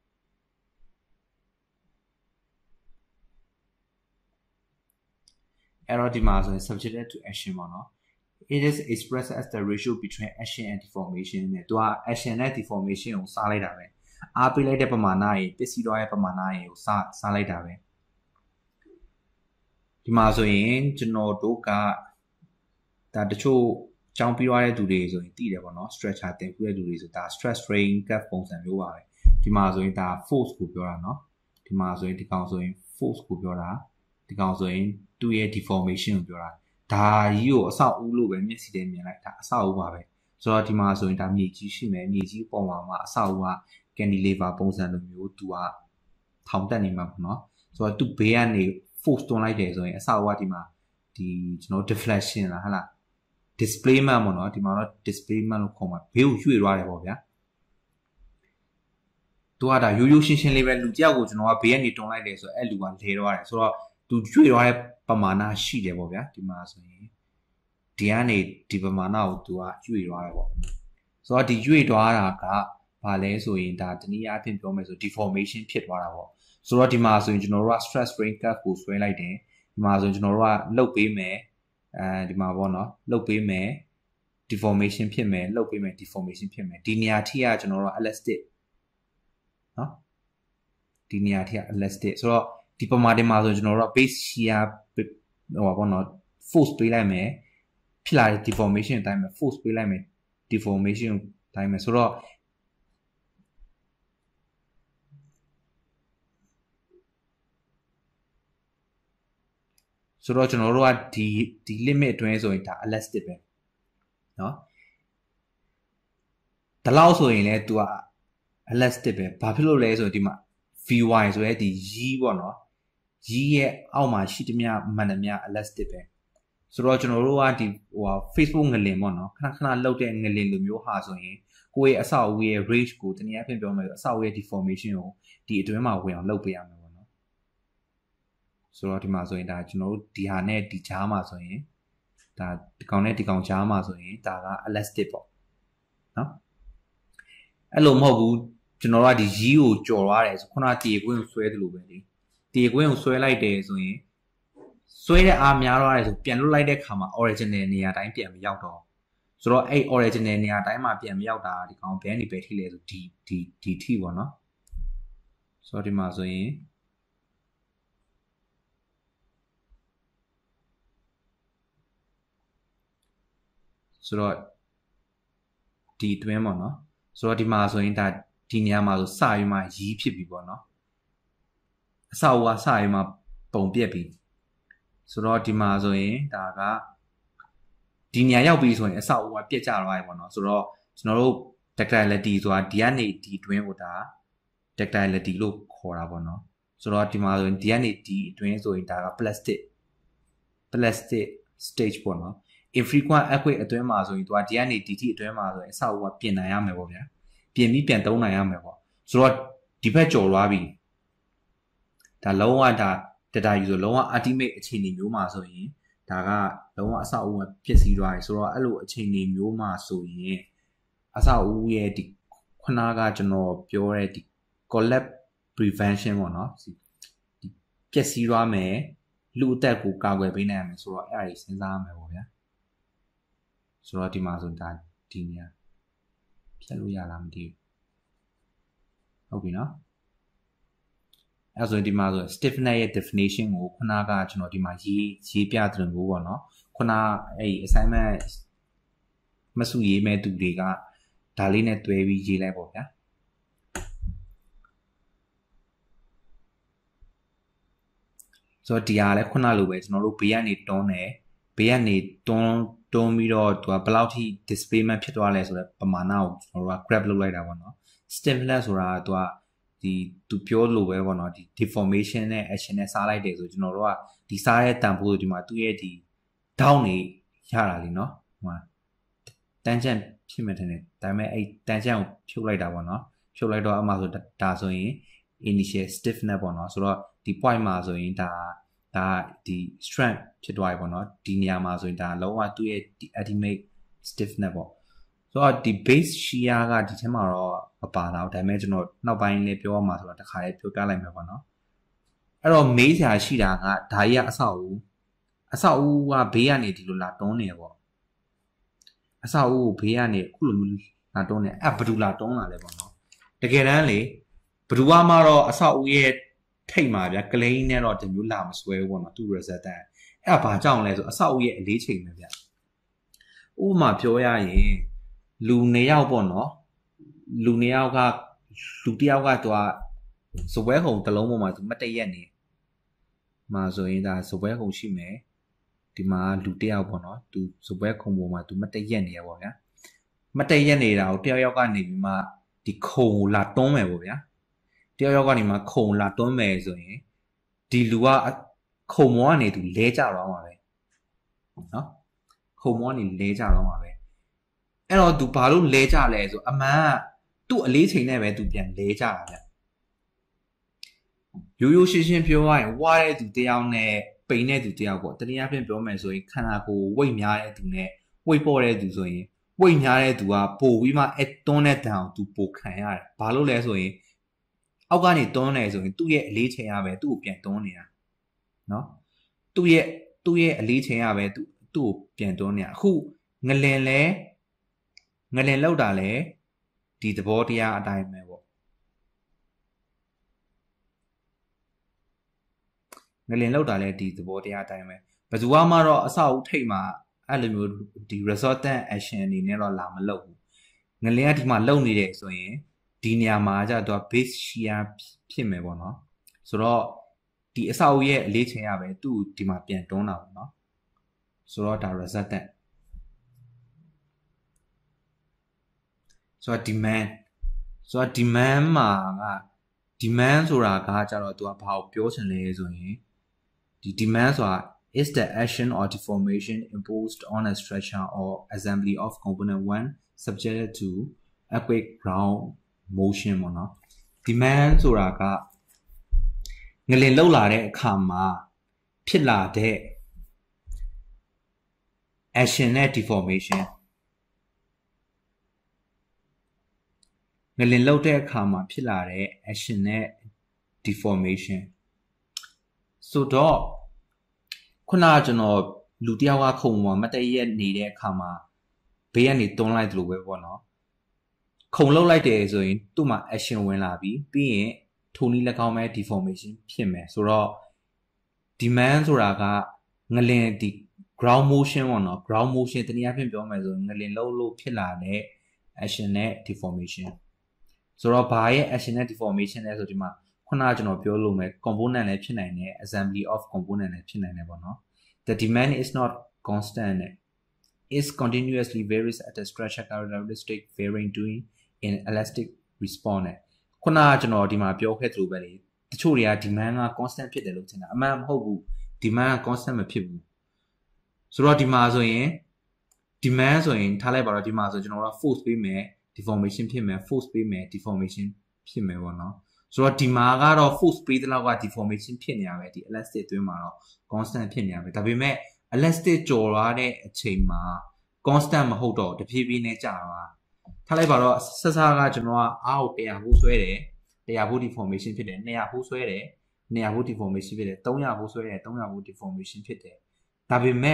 အဲ့တော့ဒီမှာဆိုရင် subjected to action ပေါ့နော် it is expressed as the ratio between action and deformation နဲ့သူက action နဲ့ deformation ကိုစားလိုက်တာပဲအားပေးလိုက်တဲ့ပမာဏရေပစ္စည်းတော်ရဲ့ပမာဏရေကိုစားစားလိုက်တာပဲဒီမှာဆိုရင်ကျွန်တော်တို့ကဒါတချို့ကြောင်းပြီးသွားတဲ့သူတွေဆိုရင်တည်တယ်ပေါ့နော် structure တင်ပြတဲ့သူတွေဆိုဒါ stress strain curve ပုံစံမျိုးပါပဲဒီမှာဆိုရင်ဒါ force ကိုပြောတာเนาะဒီမှာဆိုရင်ဒီကောင်ဆိုရင် force ကိုပြောတာဒီကောင်ဆိုရင်သူ့ရဲ့ deformation ကိုပြောတာဒါကြီးကိုအဆောက်အဦလို့ပဲမျက်စိနဲ့မြင်လိုက်ဒါအဆောက်အဦပါပဲဆိုတော့ဒီမှာဆိုရင်ဒါမြေကြီးရှိမယ်မြေကြီးပေါ်မှာမှာအဆောက်အဦက cantilever ပုံစံလိုမျိုးသူကထောင်တက်နေမှာပေါ့နော်ဆိုတော့သူ့ဘေးကနေ force တွန်းလိုက်တယ်ဆိုရင်အဆောက်အဦကဒီမှာဒီကျွန်တော် deflection လားဟဟလား displacement ပေါ့နော်ဒီမှာတော့ displacement လို့ခေါ်မှာဘေးကိုရွှေ့သွားတယ်ပေါ့ဗျာသူကဒါရိုးရိုးရှင်းရှင်းလေးပဲလူတယောက်ကိုကျွန်တော်ကဘေးကနေတွန်းလိုက်တယ်ဆိုတော့အဲ့လူကလဲသွားတယ်ဆိုတော့သူရွှေ့သွားတဲ့ပမာဏရှိတယ်ပေါ့ဗျာဒီမှာဆိုရင်ဒီကနေဒီပမာဏကိုသူကရွှေ့သွားတယ်ပေါ့ဆိုတော့ဒီရွှေ့သွားတာကဘာလဲဆိုရင်ဒါတနည်းအားဖြင့်ပြောမယ်ဆို deformation ဖြစ်သွားတာပေါ့ဆိုတော့ဒီမှာဆိုရင်ကျွန်တော်တို့က stress strain curve ကိုဆွဲလိုက်တယ်ဒီမှာဆိုရင်ကျွန်တော်တို့ကလှုပ်ပေးမယ်အဲဒီမှာပေါ့နော်လှုပ်ပေးမယ် deformation ဖြစ်မယ်လှုပ်ပေးမယ် deformation ဖြစ်မယ်ဒီနေရာထိကကျွန်တော်တို့က elastic နော်ဒီနေရာထိက elastic ဆိုတော့ဒီပမာတင်မှာဆိုကျွန်တော်တို့က base shear ဟိုပါပေါ့နော် force ပေးလိုက်မယ်ဖြစ်လာတဲ့ deformation အတိုင်းပဲ force ပေးလိုက်မယ် deformation အတိုင်းပဲဆိုတော့ဆိုတော့ကျွန်တော်တို့ကဒီဒီ limit အတွင်းဆိုရင်ဒါ elastic ပဲเนาะဒီလောက်ဆိုရင်လည်း तू က elastic ပဲဘာဖြစ်လို့လဲဆိုရင်ဒီမှာ vy ဆိုရဲဒီ y ပေါ့เนาะ y ရဲ့အောက်မှာရှိသမျှမှန်သမျှ elastic ပဲဆိုတော့ကျွန်တော်တို့ကဒီဟို Facebook ငလင်ပေါ့เนาะခဏခဏလောက်တဲ့ငလင်လိုမျိုးဟာဆိုရင်ကိုယ့်ရဲ့အဆောက်အဦရဲ့ range ကိုတနည်းအားဖြင့်ပြောမယ်ဆိုအဆောက်အဦရဲ့ deformation ကိုဒီအတွင်းမှာဝင်အောင်လုပ်ပေးရမယ်ပေါ့เนาะဆိုတော့ဒီမှာဆိုရင်ဒါကျွန်တော်တို့ဒီဟာနဲ့ဒီကြားမှာဆိုရင်ဒါဒီကောင်နဲ့ဒီကောင်ကြားမှာဆိုရင်ဒါက elastic ပေါ့เนาะအဲ့လိုမဟုတ်ဘူးကျွန်တော်တို့ကဒီ y ကိုကြော်သွားတယ်ဆိုခုနကတေကွင်းကိုဆွဲသလိုပဲလေတေကွင်းကိုဆွဲလိုက်တယ်ဆိုရင်ဆွဲတဲ့အားများသွားတယ်ဆိုပြန်လွတ်လိုက်တဲ့ခါမှာ original နေရာတိုင်းပြန်မရောက်တော့ဆိုတော့အဲ့ original နေရာတိုင်းမှာပြန်မရောက်တာဒီကောင်ဘယ်နေပဲထိလဲဆိုဒီဒီဒီထိပေါ့နော်ဆိုတော့ဒီမှာဆိုရင်ဆိုတော့ဒီတွင်းပေါ့နော်ဆိုတော့ဒီမှာဆိုရင်ဒါဒီနေရာမှာဆိုစရွေးမှာရီးဖြစ်ပြီပေါ့နော်အဆောက်အဦကစရွေးမှာပုံပြက်ပြီဆိုတော့ဒီမှာဆိုရင်ဒါကဒီနေရာရောက်ပြီဆိုရင်အဆောက်အဦကပြက်ကျသွားပြီပေါ့နော်ဆိုတော့ကျွန်တော်တို့ ductility ဆိုတာဒီကနေဒီတွင်းကိုဒါ ductility လို့ခေါ်တာပေါ့နော်ဆိုတော့ဒီမှာဆိုရင်ဒီကနေဒီတွင်းဆိုရင်ဒါက plastic plastic stage ပေါ့နော် infrequent earthquake အတွင်းမှာဆိုရင်သူကဒီကနေဒီထိအတွင်းမှာဆိုရင်အဆောက်အဦကပြင်နိုင်ရမယ်ပေါ့ဗျာပြင်ပြီးပြန်သုံးနိုင်ရမယ်ပေါ့ဆိုတော့ဒီဘက်ကျော်သွားပြီဒါလုံးဝဒါ data ယူဆိုလုံးဝ ultimate အခြေအနေမျိုးမှာဆိုရင်ဒါကလုံးဝအဆောက်အဦကဖြစ်စည်းသွားပြီဆိုတော့အဲ့လိုအခြေအနေမျိုးမှာဆိုရင်အဆောက်အဦရဲ့ဒီခုနကကျွန်တော်ပြောတဲ့ဒီ collapse prevention ပေါ့နော်ဒီပျက်စီးသွားမယ်လူအသက်ကိုကာကွယ်ပေးနိုင်ရမယ်ဆိုတော့အဲ့ဒါကြီးစဉ်းစားရမယ်ပေါ့ဗျာဆိုတော့ဒီမှာဆိုဒါဒီနေရာဖြတ်လို့ရလားမသိဘူးဟုတ်ပြီနော်အဲဆိုရင်ဒီမှာဆို stiffness ရဲ့ definition ကိုခုနကကျွန်တော်ဒီမှာရေးရေးပြသလိုမျိုးပေါ့နော်ခုနအဲ့ assignment မစုရေးမဲ့သူတွေကဒါလေးနဲ့တွဲပြီးရေးလိုက်ပေါ့ဗျာဆိုတော့ဒီဟာလည်းခုနလိုပဲကျွန်တော်တို့ဘေးကနေတွန်းတယ်ဘေးကနေတွန်းတွန်းပြီးတော့သူကဘယ်လောက်ထိ displacement ဖြစ်သွားလဲဆိုတော့ပမာဏကိုကျွန်တော်တို့က grab လုပ်လိုက်တာပေါ့နော် stiffness ဆိုတာကသူကဒီသူပြောလို့ပဲပေါ့နော်ဒီ deformation နဲ့ action နဲ့စားလိုက်တယ်ဆိုကျွန်တော်တို့ကဒီစားတဲ့တန်ဖိုးဒီမှာသူ့ရဲ့ဒီ down နေရတာလीเนาะဟိုမှာ tangent ဖြစ်မှတယ်ဒါပေမဲ့အဲ့ tangent ကိုဖြုတ်လိုက်တာပေါ့နော်ဖြုတ်လိုက်တော့အမှဆိုဒါဆိုရင် initial stiffness ပေါ့နော်ဆိုတော့ဒီ point မှာဆိုရင်ဒါဒါဒီ strength ဖြစ်သွားပြီပေါ့နော်ဒီနေရာမှာဆိုရင်ဒါလုံးဝသူ့ရဲ့ဒီ ultimate stiffness ပေါ့ဆိုတော့ဒီ base shear ကဒီထဲမှာတော့မပါတော့ဒါပေမဲ့ကျွန်တော်နောက်ပိုင်းလေးပြောရမှာဆိုတော့တစ်ခါလေးပြောပြလိုက်မယ်ပေါ့နော်အဲ့တော့မေးစရာရှိတာကဒါကြီးကအဆောက်အဦအဆောက်အဦကဘေးကနေဒီလိုလာတွန်းနေပေါ့အဆောက်အဦကိုဘေးကနေအခုလိုမျိုးလာတွန်းနေအဲ့ဘယ်သူလာတွန်းလာလဲပေါ့နော်တကယ်တမ်းလေဘယ်သူမှတော့အဆောက်အဦရဲ့ထိတ်မှာဗျာကလိန်းနဲ့တော့ဒီမျိုးလာမဆွဲဘူးပေါ့နော်သူ resistant အဲ့ဒါဘာကြောင့်လဲဆိုအဆောက်အဦရဲ့အလေးချိန်ပဲဗျာဥပမာပြောရရင်လူနေရောက်ပေါ့နော်လူနေရောက်ကလူတယောက်ကသူကစပွဲခုံတစ်လုံးပေါ်မှာသူမတ်တရက်နေမှာဆိုရင်ဒါစပွဲခုံရှိမယ်ဒီမှာလူတယောက်ပေါ့နော်သူစပွဲခုံပေါ်မှာသူမတ်တရက်နေရပေါ့ဗျာမတ်တရက်နေတာကိုတယောက်ယောက်ကနေပြီးမှဒီခုံလာတွန်းမယ်ပေါ့ဗျာတယောက်ယောက်ကနေမှခုံလာတွန်းမယ်ဆိုရင်ဒီလူကခုံမောကနေသူလဲကြတော့မှာပဲနော်ခုံမောကနေလဲကြတော့မှာပဲအဲ့တော့သူဘာလို့လဲကြလဲဆိုအမှန်ကသူ့အလေးချိန်နဲ့ပဲသူပြန်လဲကြတာဗျရိုးရိုးရှင်းရှင်းပြောရရင်ဝါတဲ့သူတယောက်နဲ့ပိန်တဲ့သူတယောက်ပေါ့တနည်းအားဖြင့်ပြောမယ်ဆိုရင်ခန္ဓာကိုယ်ဝိတ်များတဲ့သူနဲ့ဝိတ်ပေါ့တဲ့သူဆိုရင်ဝိတ်များတဲ့သူကပိုပြီးမှအတွန်းတဲ့တန်အောင်သူပိုခံရတယ်ဘာလို့လဲဆိုရင်အောက်ကနေတွန်းနေဆိုရင်သူ့ရဲ့အလေးချိန်ရပဲသူ့ကိုပြန်တွန်းနေတာနော်သူ့ရဲ့သူ့ရဲ့အလေးချိန်ရပဲသူ့သူ့ကိုပြန်တွန်းနေတာအခုငလင်လဲငလင်လောက်တာလဲဒီသဘောတရားအတိုင်းပဲပေါ့ငလင်လောက်တာလဲဒီသဘောတရားအတိုင်းပဲဘယ်သူမှတော့အဆောက်အဦထိပ်မှာအဲ့လိုမျိုးဒီ resultant action အနေနဲ့တော့လာမလုပ်ဘူးငလင်ကဒီမှာလုံနေတယ်ဆိုရင်ဒီနေရာမှာကျတော့ base shear ဖြစ်မယ်ပေါ့နော်ဆိုတော့ဒီအဆောက်အဦရဲ့အလေးချိန်ရပဲသူ့ဒီမှာပြန်တွန်းတာပေါ့နော်ဆိုတော့ဒါ resultant ဆိုတော့ demand ဆိုတော့ demand မှာက demand ဆိုတာကကြတော့သူကဘာကိုပြောချင်လဲဆိုရင်ဒီ demand ဆိုတာ is the action or deformation imposed on a structure or assembly of component one subjected to earthquake ground motion ပေါ့နော် demand ဆိုတာကငလင်လှုပ်လာတဲ့အခါမှာဖြစ်လာတဲ့ action နဲ့ deformation ငလင်လှုပ်တဲ့အခါမှာဖြစ်လာတဲ့ action နဲ့ deformation ဆိုတော့ခုနကကျွန်တော်လူတယောက်ကခုံမှာမတည့်ရက်နေတဲ့အခါမှာဘေးကနေတွန်းလိုက်သလိုပဲပေါ့နော်ခုံလှုပ်လိုက်တယ်ဆိုရင်သူ့မှာ action ဝင်လာပြီပြီးရင်ထိုနည်း၎င်းပဲ deformation ဖြစ်မယ်ဆိုတော့ demand ဆိုတာကငလင်ဒီ ground motion ပေါ့နော် ground motion တနည်းအားဖြင့်ပြောမယ်ဆိုရင်ငလင်လှုပ်လို့ဖြစ်လာတဲ့ action နဲ့ deformation ဆိုတော့ဘာရဲ့ action နဲ့ deformation လဲဆိုဒီမှာခုနကကျွန်တော်ပြောလို့မယ် component လည်းဖြစ်နိုင်တယ် assembly of component လည်းဖြစ်နိုင်တယ်ပေါ့နော် the demand is not constant is continuously varies at a structure characteristic varying doing in elastic response ခုနကကျွန်တော်ဒီမှာပြောခဲ့သလိုပဲလေတချို့တွေက demand က constant ဖြစ်တယ်လို့ထင်တာအမှန်မဟုတ်ဘူး demand က constant မဖြစ်ဘူးဆိုတော့ဒီမှာဆိုရင် demand ဆိုရင်ထားလိုက်ပါတော့ဒီမှာဆိုကျွန်တော်တို့ force ပေးမယ် deformation ဖြစ်မယ် force ပေးမယ် deformation ဖြစ်မယ်ပေါ့နော်ဆိုတော့ဒီမှာကတော့ force ပေးတဲ့လောက်က deformation ဖြစ်နေရပဲဒီ elastic အတွင်းမှာတော့ constant ဖြစ်နေရပဲဒါပေမဲ့ elastic ကျော်သွားတဲ့အချိန်မှာ constant မဟုတ်တော့တဖြည်းဖြည်းနဲ့ကျသွားထားလိုက်ပါတော့ဆက်စားကကျွန်တော်ကအားကိုone hundredဖို့ဆွဲတယ်one hundredဖို့ deformation ဖြစ်တယ်two hundredဖို့ဆွဲတယ်two hundredဖို့ deformation ဖြစ်တယ်three hundredဖို့ဆွဲတယ်three hundredဖို့ deformation ဖြစ်တယ်ဒါပေမဲ့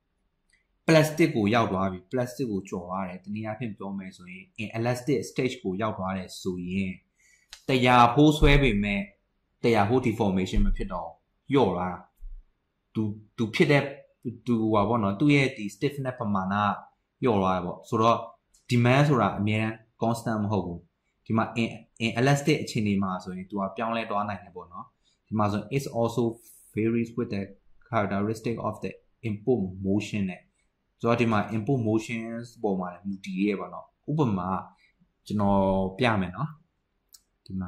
plastic ကိုရောက်သွားပြီ plastic ကိုကျော်သွားတယ်တနည်းအားဖြင့်ပြောမယ်ဆိုရင် in elastic stage ကိုရောက်သွားတယ်ဆိုရင်one hundredဖို့ဆွဲပေမဲ့one hundredဖို့ deformation မဖြစ်တော့လျော့သွားတာသူသူဖြစ်တဲ့သူဟောပေါ့နော်သူ့ရဲ့ဒီ stiffness ပမာဏလျော့သွားတယ်ပေါ့ဆိုတော့ demand ဆိုတာအမြဲတမ်း constant မဟုတ်ဘူးဒီမှာ in in elastic အခြေအနေမှာဆိုရင်သူကပြောင်းလဲသွားနိုင်တယ်ပေါ့နော်ဒီမှာဆိုရင် it also varies with the characteristic of the input motion နဲ့ဆိုတော့ဒီမှာ input motions ပေါ်မှာမူတည်ရဲပါတော့ဥပမာကျွန်တော်ပြမယ်နော်ဒီမှာ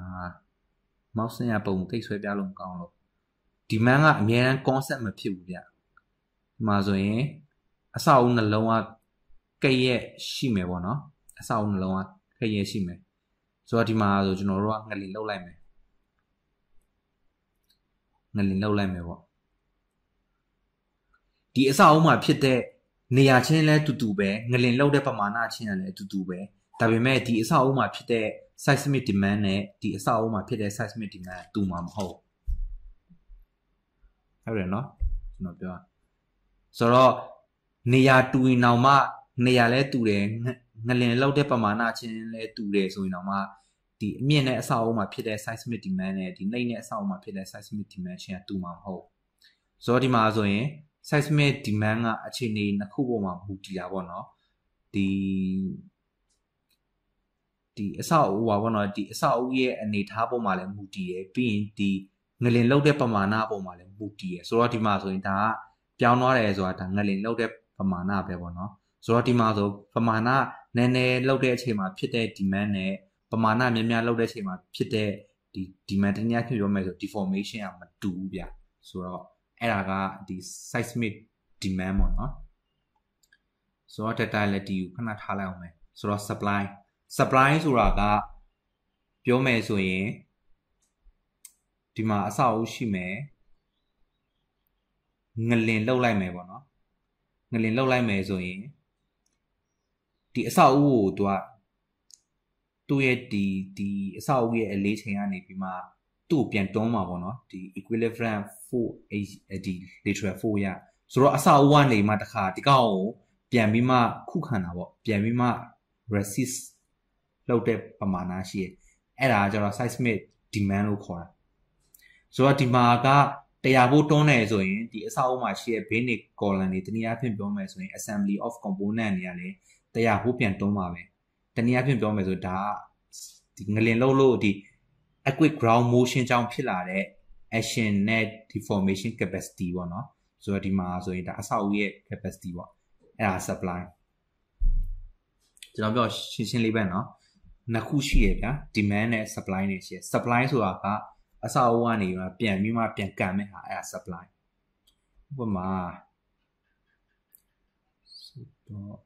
mouse နဲ့ပုံတိတ်ဆွဲပြလို့မကောင်းလို့ demand ကအမြဲတမ်း constant မဖြစ်ဘူးဗျဒီမှာဆိုရင်အဆောက်အဦနှလုံးကကဲ့ရဲ့ရှိမယ်ပေါ့နော်အဆောက်အဦနှလုံးကကဲ့ရဲ့ရှိမယ်ဆိုတော့ဒီမှာဆိုကျွန်တော်တို့ကငလင်လှုပ်လိုက်မယ်ငလင်လှုပ်လိုက်မယ်ပေါ့ဒီအဆောက်အဦမှာဖြစ်တဲ့နေရာချင်းလဲတူတူပဲငလင်လှုပ်တဲ့ပမာဏချင်းလည်းတူတူပဲဒါပေမဲ့ဒီအဆောက်အဦမှာဖြစ်တဲ့ seismic demand နဲ့ဒီအဆောက်အဦမှာဖြစ်တဲ့ seismic demand တူမှာမဟုတ်ဟုတ်တယ်နော်ကျွန်တော်ပြောဆိုတော့နေရာတူရင်တော့မှနေရာလဲတူတယ်ငလင်လှုပ်တဲ့ပမာဏချင်းလဲတူတယ်ဆိုရင်တော့မှဒီအမြင့်နဲ့အဆောက်အဦမှာဖြစ်တဲ့ seismic demand နဲ့ဒီနှိမ့်နဲ့အဆောက်အဦမှာဖြစ်တဲ့ seismic demand ချင်းကတူမှာမဟုတ်ဆိုတော့ဒီမှာဆိုရင် seismic demand ကအခြေအနေနှစ်ခုပေါ်မှာမူတည်တာပေါ့နော်ဒီဒီအဆောက်အဦပါဘောနော်ဒီအဆောက်အဦရဲ့အနေထားပုံမှာလည်းမူတည်ရပြီးရင်ဒီငလင်လောက်တဲ့ပမာဏပုံမှာလည်းမူတည်ရဆိုတော့ဒီမှာဆိုရင်ဒါကပြောင်းသွားတယ်ဆိုတာဒါငလင်လောက်တဲ့ပမာဏပဲပေါ့နော်ဆိုတော့ဒီမှာဆိုပမာဏနည်းနည်းလောက်တဲ့အချိန်မှာဖြစ်တဲ့ demand နဲ့ပမာဏများများလောက်တဲ့အချိန်မှာဖြစ်တဲ့ဒီ demand တနည်းအားဖြင့်ပြောမယ်ဆို deformation ကမတူဘူးဗျဆိုတော့အဲ့ဒါကဒီ seismic demand ပေါ့နော်ဆိုတော့ data လည်းဒီကိုခဏထားလိုက်အောင်မယ်ဆိုတော့ supply supply ဆိုတာကပြောမယ်ဆိုရင်ဒီမှာအဆောက်အဦရှိမယ်ငလင်လောက်လိုက်မယ်ပေါ့နော်ငလင်လောက်လိုက်မယ်ဆိုရင်ဒီအဆောက်အဦကိုသူကသူ့ရဲ့ဒီဒီအဆောက်အဦရဲ့အလေးချိန်ကနေပြီးမှသူ့ကိုပြန်တွန်းမှာပေါ့နော်ဒီ equivalent four ဒီ lateral four ရဆိုတော့အဆောက်အဦကနေမှတခါဒီကောင်ကိုပြန်ပြီးမှခုခံတာပေါ့ပြန်ပြီးမှ resist လောက်တဲ့ပမာဏရှိတယ်အဲ့ဒါကကျတော့ seismic demand လို့ခေါ်တာဆိုတော့ဒီမှာကတရားဖို့တွန်းနေဆိုရင်ဒီအဆောက်အဦမှာရှိတဲ့ basic column တွေတနည်းအားဖြင့်ပြောမယ်ဆိုရင် assembly of component တွေကလည်းတရားဖို့ပြန်တွန်းပါပဲတနည်းအားဖြင့်ပြောမယ်ဆိုဒါဒီငလင်လုံးလို့ဒီ aqueous ground motion ကြောင့်ဖြစ်လာတဲ့ action နဲ့ deformation capacity ပေါ့နော်ဆိုတော့ဒီမှာဆိုရင်ဒါအဆောက်အဦရဲ့ capacity ပေါ့အဲ့ဒါ supply ကျွန်တော်ပြောရှင်းရှင်းလေးပဲเนาะနှစ်ခုရှိရဗျာ demand နဲ့ supply နဲ့ရှိရ supply ဆိုတာကအဆောက်အဦကနေပြန်ပြီးမှပြန်ကန်မဲ့ဟာအဲ့ဒါ supply ဥပမာဆိုတော့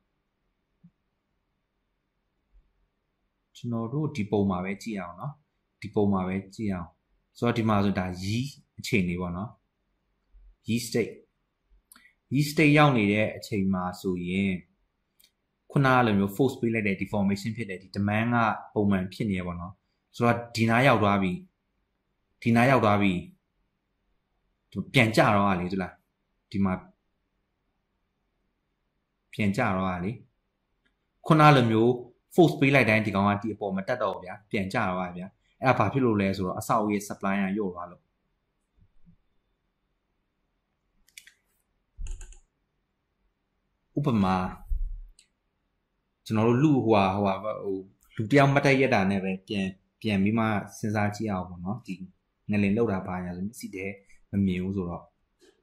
ကျွန်တော်တို့ဒီပုံမှာပဲကြည့်အောင်เนาะဒီပုံမှာပဲကြည့်အောင်ဆိုတော့ဒီမှာဆိုဒါ yeast အချိန်လေးပေါ့เนาะ yeast state yeast state ရောက်နေတဲ့အချိန်မှာဆိုရင်ခုနကလိုမျိုး force ပေးလိုက်တဲ့ deformation ဖြစ်တဲ့ဒီ demand ကပုံမှန်ဖြစ်နေရပါတော့ဆိုတော့ဒီနားရောက်သွားပြီဒီနားရောက်သွားပြီပြန်ကြတော့လေသူလားဒီမှာပြန်ကြတော့လေခုနကလိုမျိုး force ပေးလိုက်တိုင်းဒီကောင်ကဒီအပေါ်မှာတက်တော့ဗျာပြန်ကြတော့ဗျာအဲ့ဒါဘာဖြစ်လို့လဲဆိုတော့အဆောက်အဦရဲ့ supply ကညို့သွားလို့ဥပမာကျွန်တော်တို့လူဟိုဟာဟိုဟာဟိုလူတယောက်မတက်ရက်တာနဲ့ပဲပြန်ပြန်ပြီးမှစဉ်းစားကြည့်အောင်ပေါ့နော်ဒီငလင်လောက်တာပါညာဆိုစီတယ်မမြင်ဘူးဆိုတော့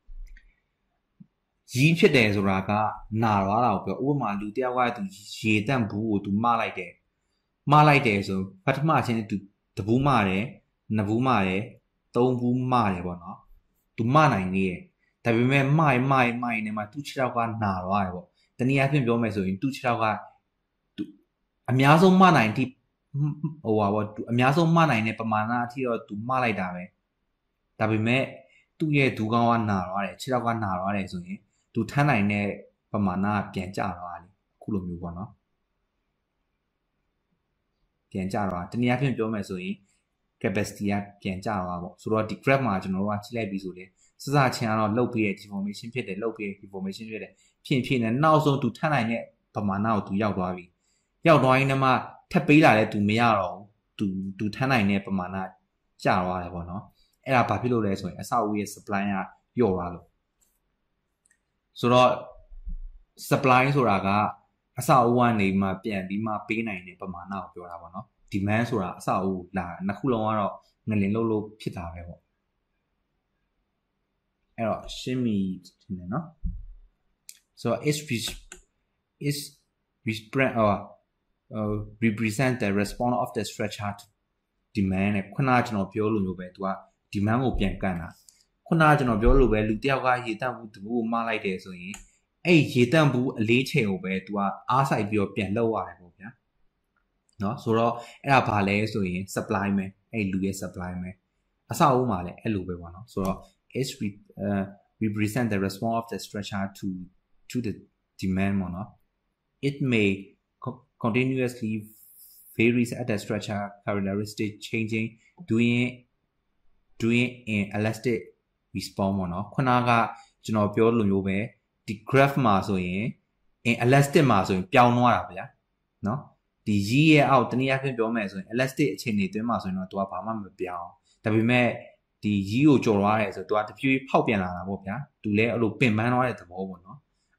ကြီးဖြစ်တယ်ဆိုတာကနာသွားတာကိုပြောဥပမာလူတယောက်ကသူရေတန့်ဘူးကိုသူမလိုက်တယ်မလိုက်တယ်ဆိုပထမချင်းသူတဘူးမတယ်နှစ်ဘူးမတယ်သုံးဘူးမတယ်ပေါ့နော်သူမနိုင်နေတယ်ဒါပေမဲ့မိုင်မိုင်မိုင်နဲ့မှသူ့ခြေထောက်ကနာသွားတယ်ပေါ့တနည်းအားဖြင့်ပြောမယ်ဆိုရင်သူ့ခြေထောက်ကအများဆုံးမနိုင်တိဟိုပါပေါ့အများဆုံးမနိုင်တဲ့ပမာဏအထိတော့သူမလိုက်တာပဲဒါပေမဲ့သူ့ရဲ့ဒူးကောင်းကနာသွားတယ်ခြေထောက်ကနာသွားတယ်ဆိုရင်သူထမ်းနိုင်တဲ့ပမာဏကပြန်ကျသွားတယ်အခုလိုမျိုးပေါ့နော်ပြန်ကျသွားတနည်းအားဖြင့်ပြောမယ်ဆိုရင် capacity ကပြန်ကျသွားပေါ့ဆိုတော့ဒီ graph မှာကျွန်တော်တို့ကကြည့်လိုက်ပြီဆိုလေစစချင်းကတော့လှုပ်ပြီးတဲ့ deformation ဖြစ်တယ်လှုပ်ပြီးတဲ့ deformation ဖြစ်တယ်ဖြစ်ဖြစ်နဲ့နောက်ဆုံးသူထမ်းနိုင်တဲ့ပမာဏကိုသူရောက်သွားပြီရောက်သွားရင်မှထပ်ပေးလာတဲ့သူမရတော့ဘူးသူသူထမ်းနိုင်တဲ့ပမာဏကျသွားတယ်ပေါ့နော်အဲ့ဒါဘာဖြစ်လို့လဲဆိုရင်အဆောက်အဦရဲ့ supply ကလျော့သွားလို့ဆိုတော့ supply ဆိုတာကအဆောက်အဦကနေမှပြန်ပြီးမှပေးနိုင်တဲ့ပမာဏကိုပြောတာပေါ့နော် demand ဆိုတာအဆောက်အဦလာနှစ်ခုလုံးကတော့ငလင်လို့လို့ဖြစ်တာပဲပေါ့အဲ့တော့ရှင်းပြီထင်တယ်နော် so is is represent or uh, represent the response of the structure to demand နဲ့ခုနကကျွန်တော်ပြောလို့မျိုးပဲသူက demand ကိုပြန်ကန်တာခုနကကျွန်တော်ပြောလို့ပဲလူတယောက်ကရေတန့်ဘူးတဘူးကိုမလိုက်တယ်ဆိုရင်အဲ့ရေတန့်ဘူးအလေးချိန်ကိုပဲသူကအားဆိုင်ပြီးတော့ပြန်လှုပ်ရတယ်ပေါ့ဗျာเนาะဆိုတော့အဲ့ဒါဘာလဲဆိုရင် supply မယ်အဲ့လူရဲ့ supply မယ်အဆောက်အဦမှာလည်းအဲ့လိုပဲပေါ့နော်ဆိုတော့ is uh, represent the response of the structure to to the demand ပေါ့နော် it may co continuously varies at the structure characteristic changing doing doing in elastic response ပေါ့နော်ခုနကကျွန်တော်ပြောလို့မျိုးပဲဒီ graph မှာဆိုရင် in elastic မှာဆိုရင်ပြောင်းသွားတာဗျာเนาะဒီ y ရဲ့အောက်တနည်းအားဖြင့်ပြောမယ်ဆိုရင် elastic အခြေအနေတွင်းမှာဆိုရင်တော့သူကဘာမှမပြောင်းဒါပေမဲ့ဒီ y ကိုကျော်သွားတယ်ဆိုတော့သူကတဖြည်းဖြည်းဖောက်ပြန်လာတာပေါ့ဗျာသူလည်းအဲ့လိုပင်ပန်းသွားတဲ့သဘောပေါ့နော်အ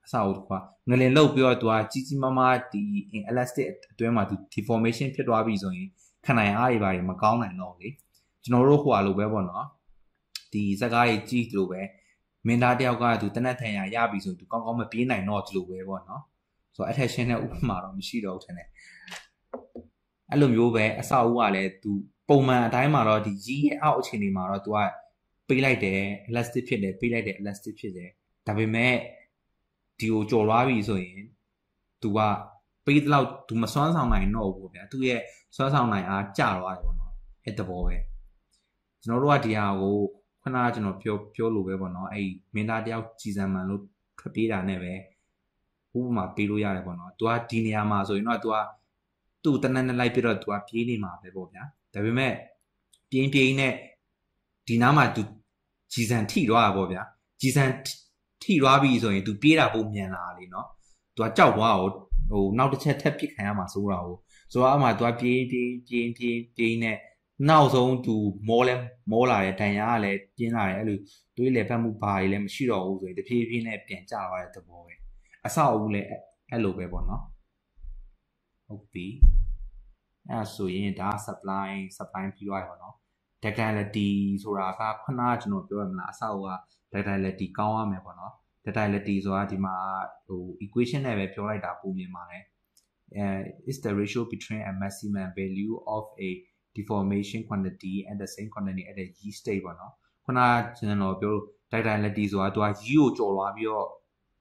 ဆောက်ကွာငလင်လောက်ပြီးတော့သူကကြီးကြီးမားမားဒီ elastic အတွင်းမှာသူ deformation ဖြစ်သွားပြီဆိုရင်ခံနိုင်အားတွေပါတွေမကောင်းနိုင်တော့လေကျွန်တော်တို့ဟိုအလိုပဲပေါ့နော်ဒီစကားကြီးကြီးသလိုပဲမင်းသားတယောက်ကသူတနက်ထန်ရရပြီဆိုသူကောင်းကောင်းမပြေးနိုင်တော့ဒီလိုပဲပေါ့နော်ဆိုတော့ attention နဲ့ဥပမာတော့မရှိတော့ဘူးထင်တယ်အဲ့လိုမျိုးပဲအဆောက်အဦကလည်းသူပုံမှန်အတိုင်းမှာတော့ဒီကြီးရဲ့အောက်အခြေအနေမှာတော့သူကပေးလိုက်တယ် elastic ဖြစ်တယ်ပေးလိုက်တယ် elastic ဖြစ်တယ်ဒါပေမဲ့ဒီကိုကြော်လွားပြီဆိုရင်သူကပေးတဲ့လောက်သူမစွမ်းဆောင်နိုင်တော့ဘူးဗျာသူရဲ့စွမ်းဆောင်နိုင်အားကျသွားတယ်ပေါ့နော်အဲ့တဘောပဲကျွန်တော်တို့ကဒီဟာကိုခုနကကျွန်တော်ပြောပြောလို့ပဲပေါ့နော်အဲ့မင်းသားတယောက်ကြည်စံမှန်လို့ထွက်ပြေးတာနဲ့ပဲဥပမာပေးလို့ရတယ်ပေါ့နော်သူကဒီနေရာမှာဆိုရင်တော့သူကသူ့တနက်နဲ့လိုက်ပြီးတော့သူကပြေးနေမှာပဲပေါ့ဗျာဒါပေမဲ့ပြင်းပြင်းနဲ့ဒီနားမှာသူကြည်စံထိသွားတာပေါ့ဗျာကြည်စံထိသွားပြီဆိုရင်သူပြေးတာပုံမြန်လာလေနော်သူကကြောက်သွားအောင်ဟိုနောက်တစ်ချက်ထပ်ပစ်ခံရမှာစိုးတာကိုဆိုတော့အမှသူကပြေးပြေးပြေးပြေးပြေးနဲ့နောက်ဆုံးသူမောလဲမောလာတယ်တန်ရာကလည်းပြင်းလာတယ်အဲ့လိုတွေးလေဖတ်မှုဘာတွေလည်းမရှိတော့ဘူးဆိုရင်တဖြည်းဖြည်းနဲ့ပြန်ကျသွားတဲ့သဘောပဲအဆောက်အဦလည်းအဲ့လိုပဲပေါ့နော်ဟုတ်ပြီအဲ့ဆိုရင်ဒါ supply supply ပြီးသွားပြီပေါ့နော် ductility ဆိုတာကခုနကကျွန်တော်ပြောရမလားအဆောက်အဦက ductility ကောင်းရမယ်ပေါ့နော် ductility ဆိုတာဒီမှာဟို equation နဲ့ပဲပြောလိုက်တာပုံမြင်ပါတယ်အဲ is the ratio between a maximum value of a deformation quantity and the same quantity at a y state ပေါ့နော်ခုနကကျွန်တော်ပြောလို့ ductility ဆိုတာသူက y ကိုကျော်သွားပြီးတော့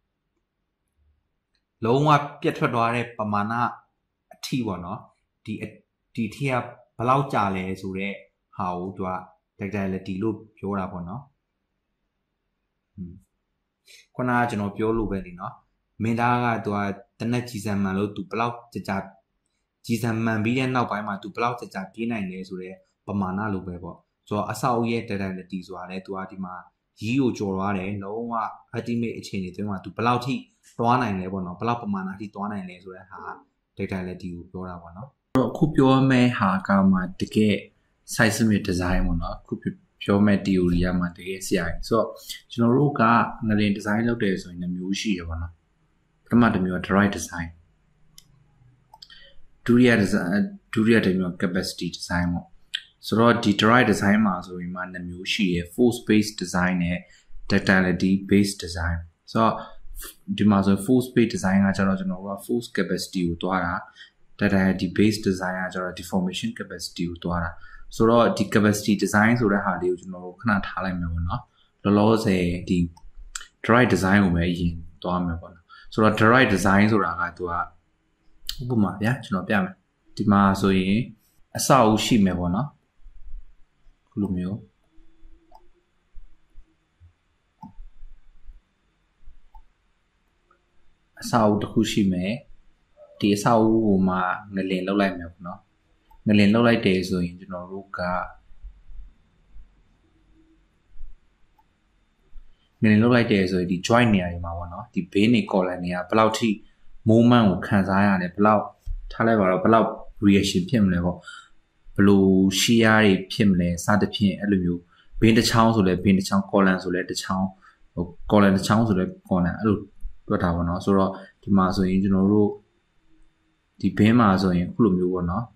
လုံးဝပြတ်ထွက်သွားတဲ့ပမာဏအထိပေါ့နော်ဒီဒီထိကဘယ်လောက်ကြာလဲဆိုတော့ဟာကိုသူက ductility လို့ပြောတာပေါ့နော်ခုနကကျွန်တော်ပြောလို့ပဲလေနော်မင်းသားကသူကတနက်ကြီးစံမှန်လို့သူဘယ်လောက်ကြာကြာကြီးစံမှန်ပြီးတဲ့နောက်ပိုင်းမှာသူဘယ်လောက်ကြာကြာပြေးနိုင်လဲဆိုတော့ပမာဏလို့ပဲပေါ့ဆိုတော့အဆောက်အဦရဲ့ ductility ဆိုတာလဲသူကဒီမှာကြီးကိုကျော်သွားတယ်လုံးဝ ultimate အခြေအနေတွေမှာသူဘယ်လောက်ထိသွားနိုင်လဲပေါ့နော်ဘယ်လောက်ပမာဏအထိသွားနိုင်လဲဆိုတဲ့ဟာ ductility ကိုပြောတာပေါ့နော်အဲ့တော့အခုပြောမယ့်ဟာကမှတကယ် seismic design ပေါ့နော်အခုပြောမဲ့ theory ကမှတကယ်ဆရာကြီးဆိုတော့ကျွန်တော်တို့ကငလင် design လုပ်တယ်ဆိုရင်လည်းမျိုးရှိရပါတော့ပထမတစ်မျိုးက direct design ဒုတိယ design ဒုတိယတစ်မျိုး capacity design ပေါ့ဆိုတော့ဒီ direct design မှာဆိုရင်မှနှစ်မျိုးရှိရ force based design နဲ့ ductility based design ဆိုတော့ဒီမှာဆို force based design ကကျတော့ကျွန်တော်တို့က force capacity ကိုတွားတာ ductility based design ကကျတော့ deformation capacity ကိုတွားတာဆိုတော့ဒီ capacity design ဆိုတဲ့ဟာလေးကိုကျွန်တော်တို့ခဏထားလိုက်မယ်ပေါ့နော်လောလောဆယ်ဒီ direct design ကိုပဲအရင်သွားမယ်ပေါ့နော်ဆိုတော့ direct design ဆိုတာကသူကဥပမာဗျာကျွန်တော်ပြမယ်ဒီမှာဆိုရင်အဆောက်အဦရှိမယ်ပေါ့နော်ခုလိုမျိုးအဆောက်အဦတစ်ခုရှိမယ်ဒီအဆောက်အဦကိုမှငလင်လောက်လိုက်မယ်ပေါ့နော်ငလင်လောက်လိုက်တယ်ဆိုရင်ကျွန်တော်တို့ကငလင်လောက်လိုက်တယ်ဆိုရင်ဒီ joint နေရာတွေမှာပေါ့နော်ဒီဘေးနေ column တွေကဘယ်လောက်ထိ movement ကိုခံစားရတယ်ဘယ်လောက်ထားလိုက်ပါတော့ဘယ်လောက် reaction ဖြစ်မလဲပေါ့ဘယ်လို shear တွေဖြစ်မလဲစသဖြင့်အဲ့လိုမျိုးဘေးတစ်ချောင်းဆိုလဲဘေးတစ်ချောင်း column ဆိုလဲတစ်ချောင်းဟို column တစ်ချောင်းဆိုလဲ column အဲ့လိုတွက်တာပေါ့နော်ဆိုတော့ဒီမှာဆိုရင်ကျွန်တော်တို့ဒီဘင်းမှာဆိုရင်ခုလိုမျိုးပေါ့နော်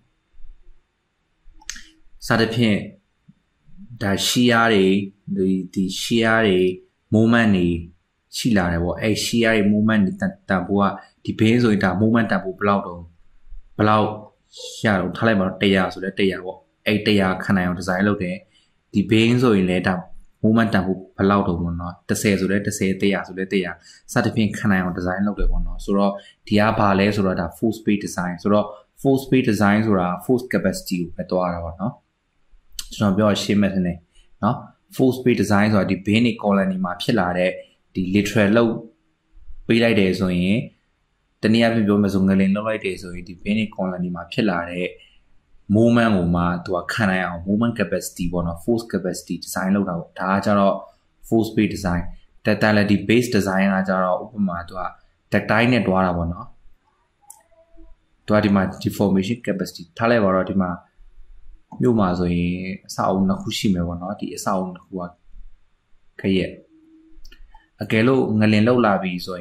စသဖြင့်ဒါ shear တွေဒီဒီ shear တွေ movement တွေရှိလာတယ်ပေါ့အဲ့ shear တွေ movement တွေတန်ဖိုးကဒီဘင်းဆိုရင်ဒါ movement တန်ဖိုးဘယ်လောက်တော့ဘယ်လောက်ရတော့ထားလိုက်ပါတော့one hundredဆိုလဲone hundredပေါ့အဲ့one hundredခံနိုင်အောင် design လုပ်တယ်ဒီဘင်းဆိုရင်လည်းဒါ movement တန်ဖိုးဘယ်လောက်တော့ပေါ့နော်tenဆိုလဲten one hundredဆိုလဲone hundredစသဖြင့်ခံနိုင်အောင် design လုပ်တယ်ပေါ့နော်ဆိုတော့ဒီကဘာလဲဆိုတော့ဒါ force based design ဆိုတော့ force based design ဆိုတာ force capacity ကိုပဲတွားတာပေါ့နော်ကျွန်တော်ပြောရှင်းမယ်ထင်တယ်နော် force based design ဆိုတာဒီ bin တွေ column တွေမှာဖြစ်လာတဲ့ဒီ literal လောက်ပေးလိုက်တယ်ဆိုရင်တနည်းအားဖြင့်ပြောမယ်ဆိုငလင်လောက်လိုက်တယ်ဆိုရင်ဒီ bin တွေ column တွေမှာဖြစ်လာတဲ့ movement ကိုမှသူကခံနိုင်အောင် movement capacity ပေါ့နော် force capacity design လုပ်တာပေါ့ဒါကကြတော့ force based design ductility based design ကကြတော့ဥပမာသူက ductile နဲ့တွားတာပေါ့နော်သူကဒီမှာ deformation capacity ထားလိုက်ပါတော့ဒီမှာမြို့မှာဆိုရင်အဆောက်အဦနှစ်ခုရှိမယ်ပေါ့နော်ဒီအဆောက်အဦနှစ်ခုကခရက်အကယ်လို့ငလင်လောက်လာပြီဆိုရင်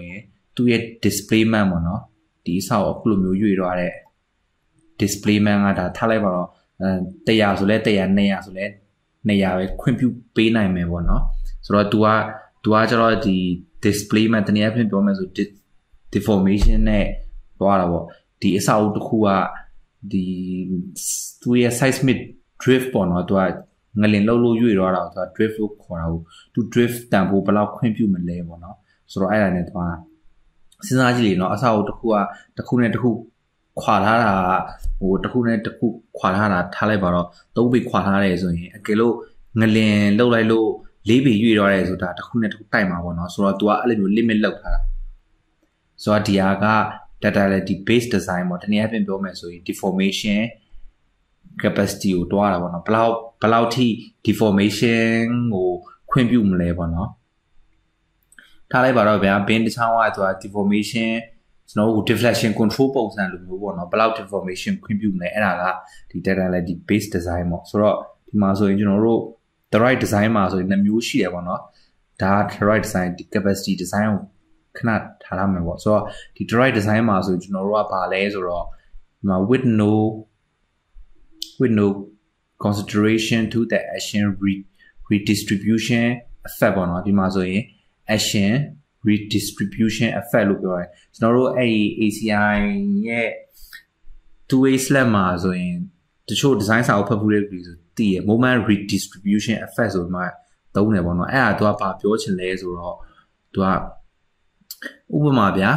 သူ့ရဲ့ displayment ပေါ့နော်ဒီအဆောက်အခုလိုမျိုးရွေ့သွားတဲ့ displayment ကဒါထားလိုက်ပါတော့အဲone hundredဆိုလဲone hundred two hundredဆိုလဲtwo hundredပဲခွင့်ပြုပေးနိုင်မယ်ပေါ့နော်ဆိုတော့ तू က तू ကကျတော့ဒီ displayment တနည်းအားဖြင့်ပြောမယ်ဆို deformation နဲ့သွားတာပေါ့ဒီအဆောက်တစ်ခုကဒီသူ့ရဲ့ seismic drift ပေါ့နော် तू ကငလင်လှုပ်လို့ရွေ့သွားတာကို तू drift လို့ခေါ်တာကို तू drift တန်ဖို့ဘယ်လောက်ခွင့်ပြုမလဲပေါ့နော်ဆိုတော့အဲ့ဒါနဲ့သွားစဉ်းစားကြည့်လေနော်အဆောက်တစ်ခုကတစ်ခုနဲ့တစ်ခုခွာထားတာဟိုတစ်ခုနဲ့တစ်ခုခွာထားတာထားလိုက်ပါတော့သုံးပေခွာထားတယ်ဆိုရင်အကယ်လို့ငလင်လှုပ်လိုက်လို့လေးပေရွေ့သွားတယ်ဆိုတာတစ်ခုနဲ့တစ်ခုတိုက်မှာပေါ့နော်ဆိုတော့ तू ကအဲ့လိုမျိုး limit လောက်ထားတာဆိုတော့ဒီဟာက data လေဒီ base design ပေါ့တနည်းအားဖြင့်ပြောမယ်ဆိုရင် deformation capacity ကိုတွားတာပေါ့နော်ဘယ်လောက်ဘယ်လောက်ထိ deformation ကိုခွင့်ပြုမလဲပေါ့နော်ထားလိုက်ပါတော့ဗျာဘင်းတစ်ချောင်းကသူက deformation ကျွန်တော်တို့ deflection control ပုံစံလိုမျိုးပေါ့နော်ဘယ်လောက် deformation ခွင့်ပြုမလဲအဲ့ဒါကဒီ data လေဒီ base design ပေါ့ဆိုတော့ဒီမှာဆိုရင်ကျွန်တော်တို့ the right design မှာဆိုရင်နှစ်မျိုးရှိတယ်ပေါ့နော်ဒါ the right design ဒီ capacity design ကိုခဏထားရမယ်ပေါ့ဆိုတော့ဒီ the right design မှာဆိုရင်ကျွန်တော်တို့ကဘာလဲဆိုတော့ဒီမှာ with no with no consideration to the action re redistribution effect ပေါ့နော်ဒီမှာဆိုရင် action redistribution effect လို့ပြောရဲကျွန်တော်တို့အဲ့ဒီ A C I ရဲ့ two way slab မှာဆိုရင်တချို့ design စာအုပ်ဖတ်ဖို့လေးဆိုတည်ရ moment redistribution effect ဆိုမှသုံးတယ်ပေါ့နော်အဲ့ဒါသူကဘာပြောချင်လဲဆိုတော့သူကဥပမာဗျာ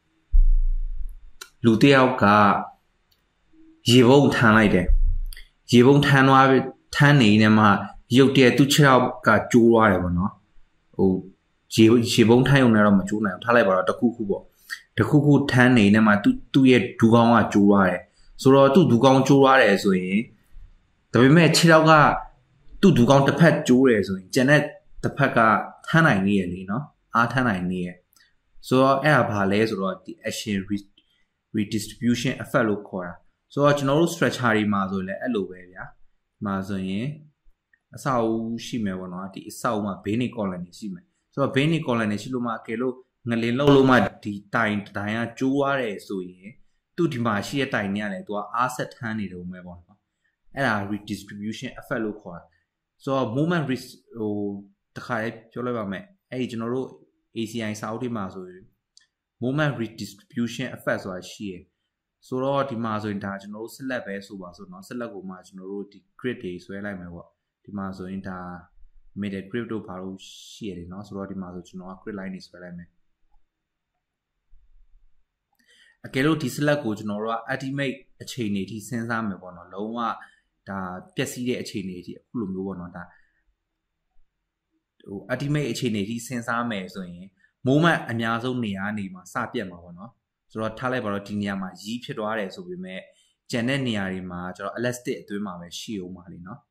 လူတစ်ယောက်ကရေပုံးထမ်းလိုက်တယ်ရေပုံးထမ်းသွားထမ်းနေနေမှာရုပ်တရက်သူ့ခြေထောက်ကကျိုးသွားတယ်ပေါ့နော်ဟိုရေရေပုံးထမ်းရုံနဲ့တော့မကျိုးနိုင်ဘူးထားလိုက်ပါတော့တခုခုပေါ့တခုခုထမ်းနေနေမှာသူ့သူ့ရဲ့ဒူးကောင်းကကျိုးသွားတယ်ဆိုတော့သူ့ဒူးကောင်းကျိုးသွားတယ်ဆိုရင်ဒါပေမဲ့ခြေထောက်ကသူ့ဒူးကောင်းတစ်ဖက်ကျိုးတယ်ဆိုရင်ကျန်တဲ့တစ်ဖက်ကထမ်းနိုင်နေရလေနော်အားထမ်းနိုင်နေရဆိုတော့အဲ့ဒါဘာလဲဆိုတော့ဒီ action redistribution effect လို့ခေါ်တာဆိုတော့ကျွန်တော်တို့ structure တွေမှာဆိုရင်လည်းအဲ့လိုပဲဗျာဒီမှာဆိုရင်အဆောက်အဦရှိမယ်ပေါ့နော်ဒီအဆောက်အဦမှာ ဘေးနေ column တွေရှိမယ်ဆိုတော့ဘေးနေ column တွေရှိလို့မှအကယ်လို့ငလင်လှုပ်လို့မှဒီတိုင်တိုင်ကကျိုးသွားတယ်ဆိုရင်သူ့ဒီမှာရှိတဲ့တိုင်တွေကလည်းသူကအားဆက်ထမ်းနေတယ်မယ်ပေါ့နော်အဲ့ဒါ redistribution effect လို့ခေါ်တာဆိုတော့ moment ဟိုတခါလေးပြောလိုက်ပါမယ်အဲ့ဒီကျွန်တော်တို့ A C I စာအုပ်တွေမှာဆိုရင် moment redistribution effect ဆိုတာရှိရယ်ဆိုတော့ဒီမှာဆိုရင်ဒါကျွန်တော်တို့ select ပဲဆိုပါဆိုတော့ select ကိုမှကျွန်တော်တို့ဒီ grid တွေဆွဲလိုက်မယ်ပေါ့ဒီမှာဆိုရင်ဒါ middle grid တို့ဘာလို့ရှိရတယ်เนาะဆိုတော့ဒီမှာဆိုကျွန်တော်က grid line တွေဆွဲလိုက်မယ်အကယ်လို့ဒီ select ကိုကျွန်တော်တို့က ultimate အခြေအနေထိစဉ်းစားမယ်ပေါ့နော်လုံးဝဒါပျက်စီးတဲ့အခြေအနေထိအခုလိုမျိုးပေါ့နော်ဒါဟို ultimate အခြေအနေထိစဉ်းစားမယ်ဆိုရင် moment အများဆုံးနေရာနေမှာစပြတ်မှာပေါ့နော်ဆိုတော့ထားလိုက်ပါတော့ဒီနေရာမှာရီးဖြစ်သွားတယ်ဆိုပေမဲ့ကျန်တဲ့နေရာတွေမှာကျွန်တော် elastic အတွင်းမှာပဲရှိအောင်ပါလေနော်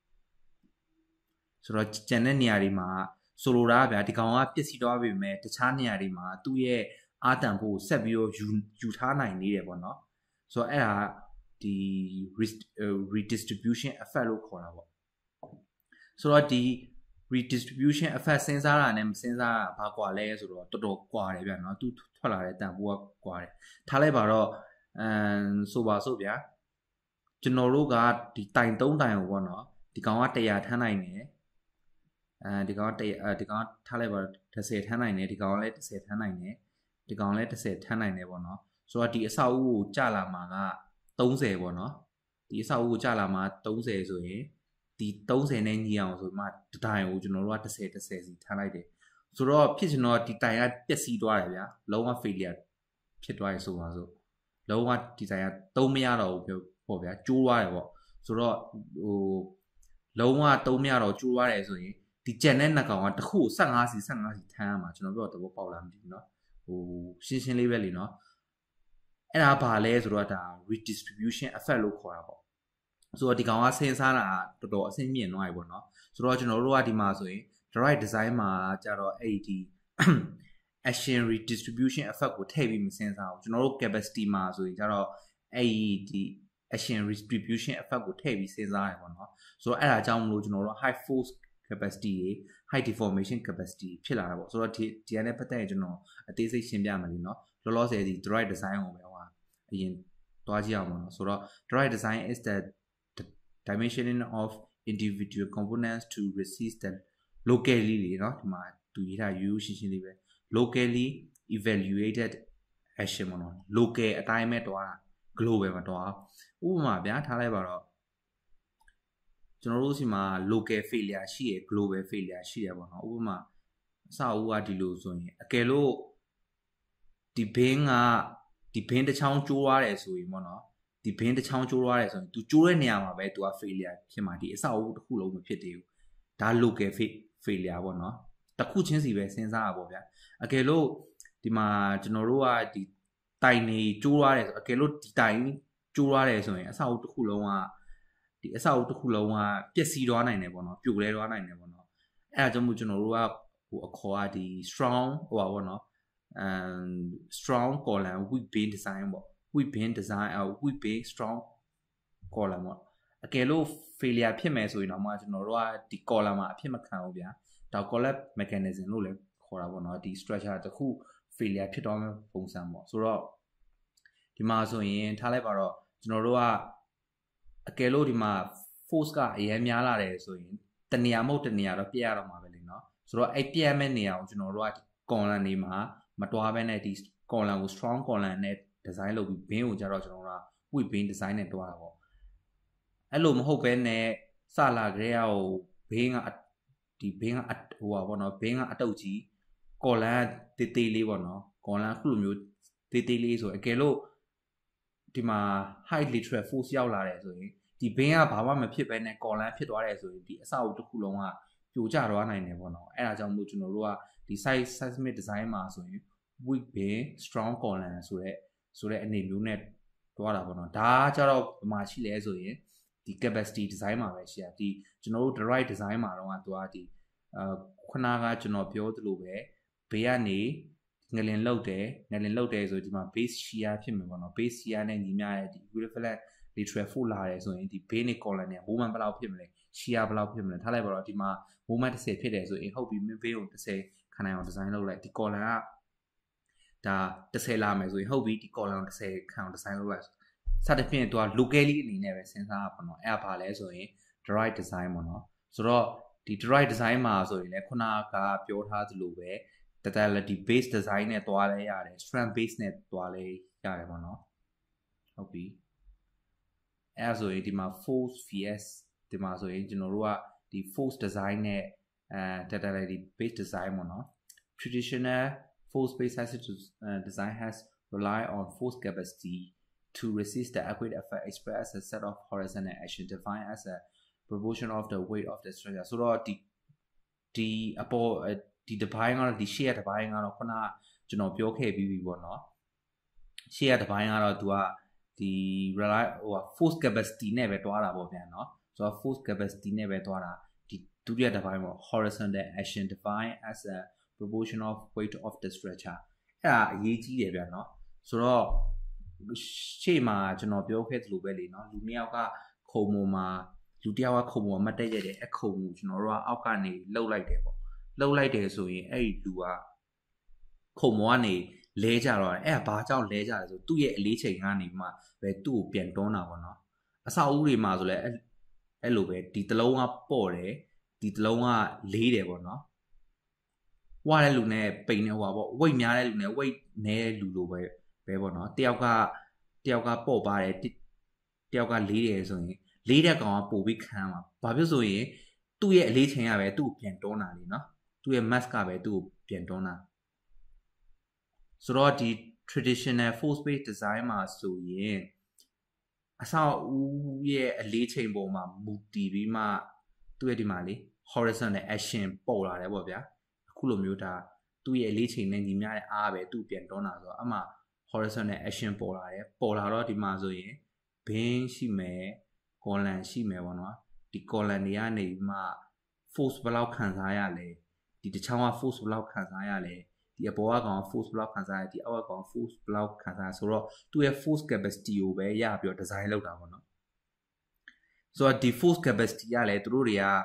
ဆိုတော့ကျန်တဲ့နေရာတွေမှာဆိုလိုတာကဗျာဒီကောင်ကပြစ်စီသွားပြီမဲ့တခြားနေရာတွေမှာသူ့ရဲ့အားတန်ဖို့ဆက်ပြီးတော့ယူယူထားနိုင်နေတယ်ပေါ့နော်ဆိုတော့အဲ့ဒါဒီ redistribution effect လို့ခေါ်တာပေါ့ဆိုတော့ဒီ redistribution effect စဉ်းစားတာနဲ့မစဉ်းစားတာဘာကွာလဲဆိုတော့တော်တော်ကွာတယ်ဗျာနော်သူထွက်လာတဲ့တန်ဖိုးကကွာတယ်ထားလိုက်ပါတော့အမ်ဆိုပါစို့ဗျာကျွန်တော်တို့ကဒီတိုင်သုံးတိုင်ကိုပေါ့နော်ဒီကောင်ကone hundredထမ်းနိုင်တယ်အဲဒီကောင်ကဒီကောင်ထားလိုက်ပါတော့one hundredထမ်းနိုင်တယ်ဒီကောင်ကလည်းone hundredထမ်းနိုင်တယ်ဒီကောင်လည်းone hundredထမ်းနိုင်တယ်ပေါ့နော်ဆိုတော့ဒီအဆောက်အဦကိုကြာလာမှာကthirtyပေါ့နော်ဒီအဆောက်အဦကိုကြာလာမှာthirtyဆိုရင်ဒီthirtyနဲ့ညီအောင်ဆိုမှတတိုင်ကိုကျွန်တော်တို့ကone hundred one hundredစီထမ်းလိုက်တယ်ဆိုတော့ဖြစ်ကျွန်တော်ဒီတိုင်ကပျက်စီးသွားတယ်ဗျာလုံးဝ failure ဖြစ်သွားပြီဆိုပါစို့လုံးဝဒီတိုင်ကသုံးမရတော့ဘူးပေါ့ဗျာကျိုးသွားတယ်ပေါ့ဆိုတော့ဟိုလုံးဝသုံးမရတော့ကျိုးသွားတယ်ဆိုရင်ဒီကြံတဲ့နှစ်ကောင်ကတစ်ခုfifteenစီfifteenစီထမ်းရမှာကျွန်တော်ပြောတော့ပေါက်လာမသိဘူးเนาะဟိုရှင်းရှင်းလေးပဲလीเนาะအဲ့ဒါဘာလဲဆိုတော့ဒါ redistribution effect လို့ခေါ်တာပေါ့ဆိုတော့ဒီကောင်ကစဉ်းစားတာတော်တော်အဆင့်မြင့်သွားပြီပေါ့နော်ဆိုတော့ကျွန်တော်တို့ကဒီမှာဆိုရင် right design မှာကြတော့အဲ့ဒီ action redistribution effect ကိုထည့်ပြီးမစဉ်းစားဘူးကျွန်တော်တို့ capacity မှာဆိုရင်ကြတော့အဲ့ဒီ action redistribution effect ကိုထည့်ပြီးစဉ်းစားရတယ်ပေါ့နော်ဆိုတော့အဲ့ဒါကြောင့်မလို့ကျွန်တော်တို့ high force capacity တွေ height deformation capacity ဖြစ်လာတာပေါ့ဆိုတော့ဒီဒီကနေပတ်သက်ရင်ကျွန်တော်အသေးစိတ်ရှင်းပြမယ်လीเนาะလောလောဆယ်ဒီ droid design ကိုပဲဟိုအရင်တွားကြည့်အောင်ပေါ့နော်ဆိုတော့ droid design is the dimensioning of individual components to resist the locally လေเนาะဒီမှာသူရေးထားရိုးရှင်းရှင်းလေးပဲ locally evaluated action ပေါ့နော် local အတိုင်းပဲတွားတာ global မတွားဥပမာဗျာထားလိုက်ပါတော့ကျွန်တော်တို့စီမှာ local failure ရှိရယ် global failure ရှိရယ်ပေါ့နော်ဥပမာအစအဦးကဒီလိုဆိုရင်အကယ်လို့ဒီဘင်းကဒီဘင်းတစ်ချောင်းကျိုးသွားတယ်ဆိုရင်ပေါ့နော်ဒီဘင်းတစ်ချောင်းကျိုးသွားတယ်ဆိုရင် तू ကျိုးတဲ့နေရာမှာပဲ तू က failure ဖြစ်မှာဒီအစအဦးတစ်ခုလုံးမဖြစ်သေးဘူးဒါ local failure ပေါ့နော်တစ်ခုချင်းစီပဲစဉ်းစားရပါဗျာအကယ်လို့ဒီမှာကျွန်တော်တို့ကဒီတိုင်နေကျိုးသွားတယ်ဆိုအကယ်လို့ဒီတိုင်ကျိုးသွားတယ်ဆိုရင်အစအဦးတစ်ခုလုံးကဒီအစအဦးတစ်ခုလုံးကပျက်စီးသွားနိုင်တယ်ပေါ့နော်ပြိုလဲသွားနိုင်တယ်ပေါ့နော်အဲဒါကြောင့်မို့ကျွန်တော်တို့ကဟိုအခေါ်ကဒီ strong ဟိုပါပေါ့နော် um strong column weak beam design ပေါ့ weak beam design အဲ weak beam strong column ပေါ့အကယ်လို့ failure ဖြစ်မယ်ဆိုရင်တော့မှကျွန်တော်တို့ကဒီ column မှာအဖြစ်မခံဘူးဗျာဒါ collapse mechanism လို့လည်းခေါ်တာပေါ့နော်ဒီ structure တစ်ခု failure ဖြစ်သွားမယ့်ပုံစံပေါ့ဆိုတော့ဒီမှာဆိုရင်ထားလိုက်ပါတော့ကျွန်တော်တို့ကအကယ်လို့ဒီမှာ force ကအရင်များလာတယ်ဆိုရင်တနေရာမဟုတ်တနေရာတော့ပြရတော့မှာပဲလေနော်ဆိုတော့အဲ့ပြရမယ့်နေရာကိုကျွန်တော်တို့ကဒီ column တွေမှာမတွားဘဲနဲ့ဒီ column ကို strong column နဲ့ design လုပ်ပြီးဘင်းကိုကြတော့ကျွန်တော်တို့က weak beam design နဲ့တွားတာပေါ့အဲ့လိုမဟုတ်ဘဲနဲ့စလာကြရဟိုဘင်းကဒီဘင်းကဟိုပါပေါ့နော်ဘင်းကအတုပ်ကြီး column တေးသေးလေးပေါ့နော် column ခုလိုမျိုးတေးသေးလေးဆိုအကယ်လို့ဒီမှာ high lateral force ရောက်လာတယ်ဆိုရင်ဒီဘင်းကဘာမှမဖြစ်ဘဲနဲ့ column ဖြစ်သွားတယ်ဆိုရင်ဒီအစအုပ်တစ်ခုလုံးကပြိုကျသွားနိုင်တယ်ပေါ့နော်အဲ့ဒါကြောင့်မို့ကျွန်တော်တို့ကဒီ site seismic design မှာဆိုရင် weak beam strong column ဆိုတဲ့ဆိုတဲ့အနေမျိုးနဲ့တွားတာပေါ့နော်ဒါကြတော့ဘာမှရှိလဲဆိုရင်ဒီ capacity design မှာပဲရှိရဒီကျွန်တော်တို့ droid design မှာတော့ကသူကဒီအာခုနကကျွန်တော်ပြောသလိုပဲဘေးကနေငလင်လောက်တယ်ငလင်လောက်တယ်ဆိုဒီမှာ base shear ဖြစ်မယ်ပေါ့နော် base shear နဲ့ညီမျှတဲ့ဒီ equivalent lateral force လာတယ်ဆိုရင်ဒီ base နဲ့ column နဲ့ moment ဘယ်လောက်ဖြစ်မလဲ shear ဘယ်လောက်ဖြစ်မလဲထားလိုက်ပါတော့ဒီမှာ moment တစ်ဆယ်ဖြစ်တယ်ဆိုရင်ဟုတ်ပြီ mid base ကိုတစ်ဆယ်ခံနိုင်အောင် design လုပ်လိုက်ဒီ column ကဒါတစ်ဆယ်လာမယ်ဆိုရင်ဟုတ်ပြီဒီ column တစ်ဆယ်ခံအောင် design လုပ်လိုက်စသဖြင့်သူက locally အနေနဲ့ပဲစဉ်းစားရပါတော့အဲ့ဒါပါလဲဆိုရင် droid design ပေါ့နော်ဆိုတော့ဒီ droid design မှာဆိုရင်လည်းခုနကပြောထားသလိုပဲ totality base design နဲ့တွားလဲရတယ် strength base နဲ့တွားလဲရတယ်ပေါ့နော်ဟုတ်ပြီအဲ့ဒါဆိုရင်ဒီမှာ force vs ဒီမှာဆိုရင်ကျွန်တော်တို့ကဒီ force design နဲ့အဲ totality base design ပေါ့နော် traditional force based design has rely on force capacity to resist the earthquake effect expressed as a set of horizontal action defined as a proportion of the weight of the structure ဆိုတော့ဒီဒီအပေါ်ဒီတစ်ပိုင်းကတော့ဒီရှေ့ရတစ်ပိုင်းကတော့ခုနကကျွန်တော်ပြောခဲ့ပြီးပြီပေါ့နော်ရှေ့ရတစ်ပိုင်းကတော့သူကဒီ rely ဟို force capacity နဲ့ပဲတွားတာပေါ့ဗျာနော်ဆိုတော့ force capacity နဲ့ပဲတွားတာဒီဒုတိယတစ်ပိုင်းပေါ့ horizontal action defined as a proportion of weight of the structure အဲ့ဒါအရေးကြီးတယ်ဗျာနော်ဆိုတော့ရှေ့မှာကျွန်တော်ပြောခဲ့သလိုပဲလေနော်လူနှစ်ယောက်ကခုံပေါ်မှာလူတစ်ယောက်ကခုံပေါ်မှာမတက်ရတဲ့အခုံကိုကျွန်တော်တို့ကအောက်ကနေလှုပ်လိုက်တယ်ပေါ့လှုပ်လိုက်တယ်ဆိုရင်အဲ့ဒီလူကခုံပေါ်ကနေလဲကြတော့အဲ့ဒါဘာကြောင့်လဲကြလဲဆိုသူ့ရဲ့အလေးချိန်ကနေမှပဲသူ့ကိုပြန်တွန်းတာပေါ့နော်အဆောက်အဦတွေမှာဆိုလဲအဲ့လိုပဲဒီတလုံးကပေါ့တယ်ဒီတလုံးကလေးတယ်ပေါ့နော်ဝါတဲ့လူနဲ့ပိန်နေဟွာပေါ့ weight များတဲ့လူနဲ့ weight နည်းတဲ့လူလိုပဲပဲပေါ့နော်တယောက်ကတယောက်ကပေါ့ပါတယ်တယောက်ကလေးတယ်ဆိုရင်လေးတဲ့ကောင်ကပို့ပြီးခံမှာဘာဖြစ်ဆိုရင်သူ့ရဲ့အလေးချိန်ကပဲသူ့ကိုပြန်တွန်းတာလေနော်သူ့ရဲ့ mass ကပဲသူ့ကိုပြန်တွန်းတာဆိုတော့ဒီ traditional force based design မှာဆိုရင်အဆောက်အဦရဲ့အလေးချိန်ပေါ်မှာမူတည်ပြီးမှသူ့ရဲ့ဒီမှာလေ horizontal action ပေါ်လာတယ်ပေါ့ဗျာအခုလိုမျိုးဒါသူ့ရဲ့အလေးချိန်နဲ့ညီမျှတဲ့အားပဲသူ့ပြန်တွန်းတာဆိုတော့အမှ horizontal action ပေါ်လာတယ်ပေါ်လာတော့ဒီမှာဆိုရင် beam ရှိမယ် column ရှိမယ်ပေါ့နော်ဒီ column တွေကနေပြီးမှ force ဘယ်လောက်ခံစားရလဲဒီတစ်ချောင်းက force ဘယ်လောက်ခံစားရလဲဒီအပေါ်ကကောင် force ဘယ်လောက်ခံစားရဒီအောက်ကကောင် force ဘယ်လောက်ခံစားဆိုတော့သူ့ရဲ့ force capacity ကိုပဲရပြီးတော့ design လုပ်တာပေါ့နော်ဆိုတော့ဒီ force capacity ကလည်းသူတို့တွေက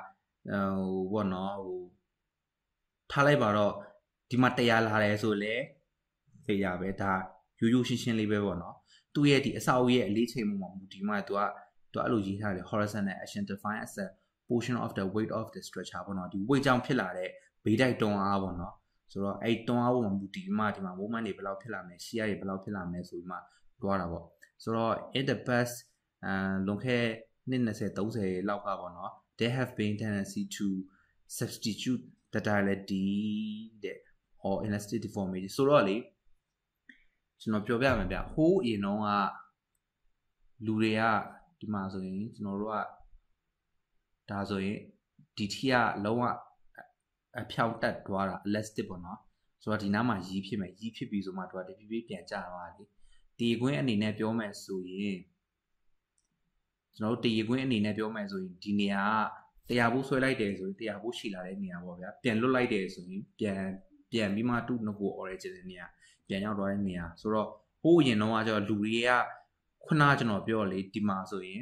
ဟိုဘောနော်ဟိုထားလိုက်ပါတော့ဒီမှာတရားလာတယ်ဆိုလေဖေးရပဲဒါရိုးရိုးရှင်းရှင်းလေးပဲပေါ့နော်သူ့ရဲ့ဒီအစာအုပ်ရဲ့အလေးချိန်မှုမှာဒီမှာသူကသူအဲ့လိုရေးထားတယ် horizontal action defined as a portion of the weight of the structure ပေါ့နော်ဒီ weight ကြောင့်ဖြစ်လာတဲ့ဘေးတိုက်တွန်းအားပေါ့နော်ဆိုတော့အဲ့တွန်းအားပေါ်မှာဒီမှာဒီမှာ movement တွေဘယ်လောက်ဖြစ်လာမလဲ shear တွေဘယ်လောက်ဖြစ်လာမလဲဆိုပြီးမှတွားတာပေါ့ဆိုတော့ in the past အဲလွန်ခဲ့နှစ်twenty thirtyလောက်ကပေါ့နော် there have been tendency to substitute the duality တဲ့ or elastic deformation ဆိုတော့လေကျွန်တော်ပြောပြမယ်ဗျဟိုးအရင်တော့ကလူတွေကဒီမှာဆိုရင်ကျွန်တော်တို့ကဒါဆိုရင်ဒီထီကလုံးဝအဖြောင်းတက်သွားတာ elastic ပေါ့နော်ဆိုတော့ဒီနားမှာရီးဖြစ်မယ်ရီးဖြစ်ပြီးဆိုမှသူကတဖြည်းဖြည်းပြန်ကျသွားတယ်ဒီကွင်းအနေနဲ့ပြောမယ်ဆိုရင်ကျွန်တော်တို့တရေကွင်းအနေနဲ့ပြောမယ်ဆိုရင်ဒီနေရာကတရားဘူးဆွဲလိုက်တယ်ဆိုရင်တရားဘူးရှိလာတဲ့နေရာပေါ့ဗျာပြန်လွတ်လိုက်တယ်ဆိုရင်ပြန်ပြန်ပြီးမှသူ့ငကို origin တဲ့နေရာပြန်ရောက်သွားတဲ့နေရာဆိုတော့ဟိုးအရင်တော့ကကျတော့လူတွေကခုနကကျွန်တော်ပြောလေဒီမှာဆိုရင်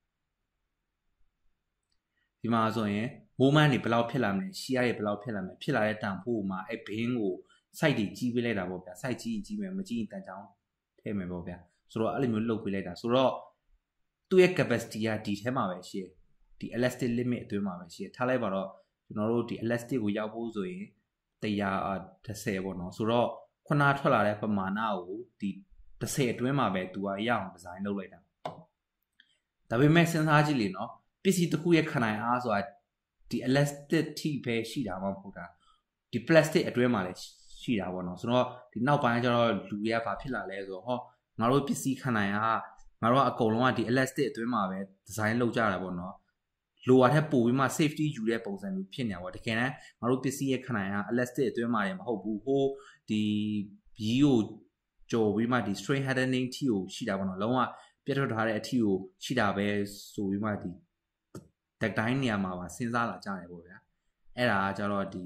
ဒီမှာဆိုရင် movement တွေဘယ်လောက်ဖြစ်လာမလဲ shear တွေဘယ်လောက်ဖြစ်လာမလဲဖြစ်လာတဲ့တန်ဖိုးမှာအဲ့ဘင်းကို site တွေကြီးပေးလိုက်တာပေါ့ဗျာ site ကြီးကြီးမယ်မကြီးရင်တန်ချောင်းထည့်မယ်ပေါ့ဗျာဆိုတော့အဲ့လိုမျိုးလုပ်ပေးလိုက်တာဆိုတော့သူ့ရဲ့ capacity ကဒီထဲမှာပဲရှိတယ်ဒီ elastic limit အတွင်းမှာပဲရှိတယ်ထားလိုက်ပါတော့ကျွန်တော်တို့ဒီ elastic ကိုရောက်ဖို့ဆိုရင်one thirtyပေါ့နော်ဆိုတော့ခုနထွက်လာတဲ့ပမာဏကိုဒီthirtyအတွင်းမှာပဲသူကရအောင်ဒီဇိုင်းလုပ်လိုက်တာဒါပေမဲ့စဉ်းစားကြည့်လေနော်ပစ္စည်းတစ်ခုရဲ့ခနိုင်အားဆိုတာဒီ elastic ထိပဲရှိတာမှမဟုတ်တာဒီ plastic အတွင်းမှာလည်းရှိတာပေါ့နော်ဆိုတော့ဒီနောက်ပိုင်းကျတော့လူတွေကဘာဖြစ်လာလဲဆိုတော့ဟောငါတို့ပစ္စည်းခနိုင်အားငါတို့ကအကုန်လုံးကဒီ elastic အတွင်းမှာပဲဒီဇိုင်းလုပ်ကြတာပေါ့နော်လိုအပ်တဲ့ပို့ပြီးမှ safety ယူတဲ့ပုံစံမျိုးဖြစ်နေတာပေါ့တကယ်တမ်းငါတို့ပစ္စည်းရဲ့ခနိုင်အား elastic အတွင်းမှာလည်းမဟုတ်ဘူးဟိုဒီဘီကိုကြော်ပြီးမှဒီ strain hardening ထိကိုရှိတာပေါ့နော်လုံးဝပြတ်ထွက်ထားတဲ့အထိကိုရှိတာပဲဆိုပြီးမှဒီတက်တိုင်းနေရာမှာပါစဉ်းစားလာကြတယ်ပေါ့ဗျာအဲ့ဒါကကျတော့ဒီ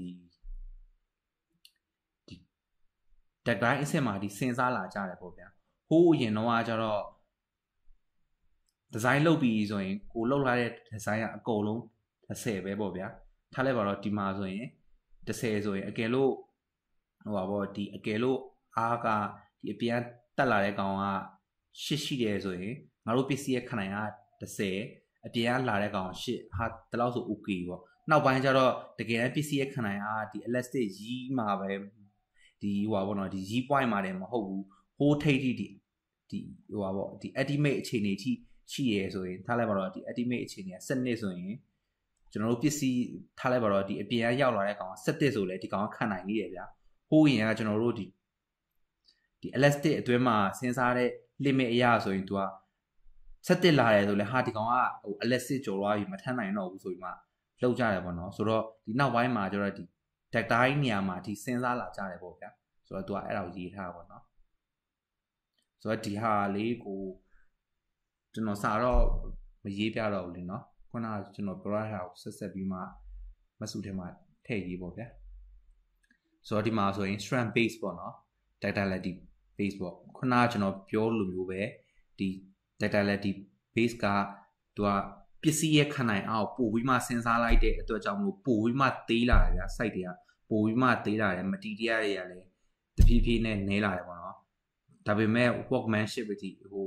ဒီတက်တိုင်းအစ်စ်မှာဒီစဉ်းစားလာကြတယ်ပေါ့ဗျာဟိုးအရင်တော့ကကျတော့ဒီဇိုင်းလုပ်ပြီးဆိုရင်ကိုလုပ်လာတဲ့ဒီဇိုင်းကအကုန်လုံးthirtyပဲပေါ့ဗျာထားလိုက်ပါတော့ဒီမှာဆိုရင်thirtyဆိုရင်အကယ်လို့ဟိုပါပေါ့ဒီအကယ်လို့အားကဒီအပြန်တက်လာတဲ့ကောင်ကeightရှိတယ်ဆိုရင်ငါတို့ပစ္စည်းရဲ့ခနိုင်ကthirtyအပြင်ကလာတဲ့ကောင်eightဟာဒီလောက်ဆို okay ပေါ့နောက်ပိုင်းကျတော့တကယ်တမ်းပစ္စည်းရဲ့ခနိုင်အားဒီ elastic ရီးမှာပဲဒီဟိုပါပေါ့နော်ဒီရီး point မှာတယ်မဟုတ်ဘူးဟိုးထိတ်ထိဒီဒီဟိုပါပေါ့ဒီ ultimate အခြေအနေထိရှိရဲဆိုရင်ထားလိုက်ပါတော့ဒီ ultimate အခြေအနေကsevenဆိုရင်ကျွန်တော်တို့ပစ္စည်းထားလိုက်ပါတော့ဒီအပြင်ကရောက်လာတဲ့ကောင်ကsevenဆိုလဲဒီကောင်ကခံနိုင်နေတယ်ဗျာဟိုးရင်ကကျွန်တော်တို့ဒီဒီ elastic အတွင်းမှာစဉ်းစားတဲ့ limit အရာဆိုရင် तू ကsevenလာတယ်ဆိုလဲဟာဒီကောင်ကဟို elastic ကျော်သွားပြီမထမ်းနိုင်တော့ဘူးဆိုပြီးမှလောက်ကြတယ်ပေါ့နော်ဆိုတော့ဒီနောက်ပိုင်းမှာကျတော့ဒီ deck တိုင်းနေရာမှာဒီစဉ်းစားလာကြတယ်ပေါ့ဗျာဆိုတော့ तू ကအဲ့ဒါကိုရေးထားတာပေါ့နော်ဆိုတော့ဒီဟာလေးကိုကျွန်တော်စာတော့မရေးပြတော့ဘူးလေနော်ခုနကကျွန်တော် ပြောရတာကိုဆက်ဆက်ပြီးမှမဆုထဲမှာထည့်ရေးပေါ့ဗျာဆိုတော့ဒီမှာဆိုရင် strength base ပေါ့နော် ductility base ပေါ့ခုနကကျွန်တော်ပြောလိုမျိုးပဲဒီ ductility base ကသူကပစ္စည်းရဲ့ခနိုင်အောင်ပို့ပြီးမှစဉ်းစားလိုက်တဲ့အတွက်ကြောင့်မလို့ပို့ပြီးမှသေးလာတယ်ဗျာ site တွေကပို့ပြီးမှသေးလာတယ် material တွေကလည်းတဖြည်းဖြည်းနဲ့နည်းလာတယ်ပေါ့နော်ဒါပေမဲ့ workmanship ဒီဟို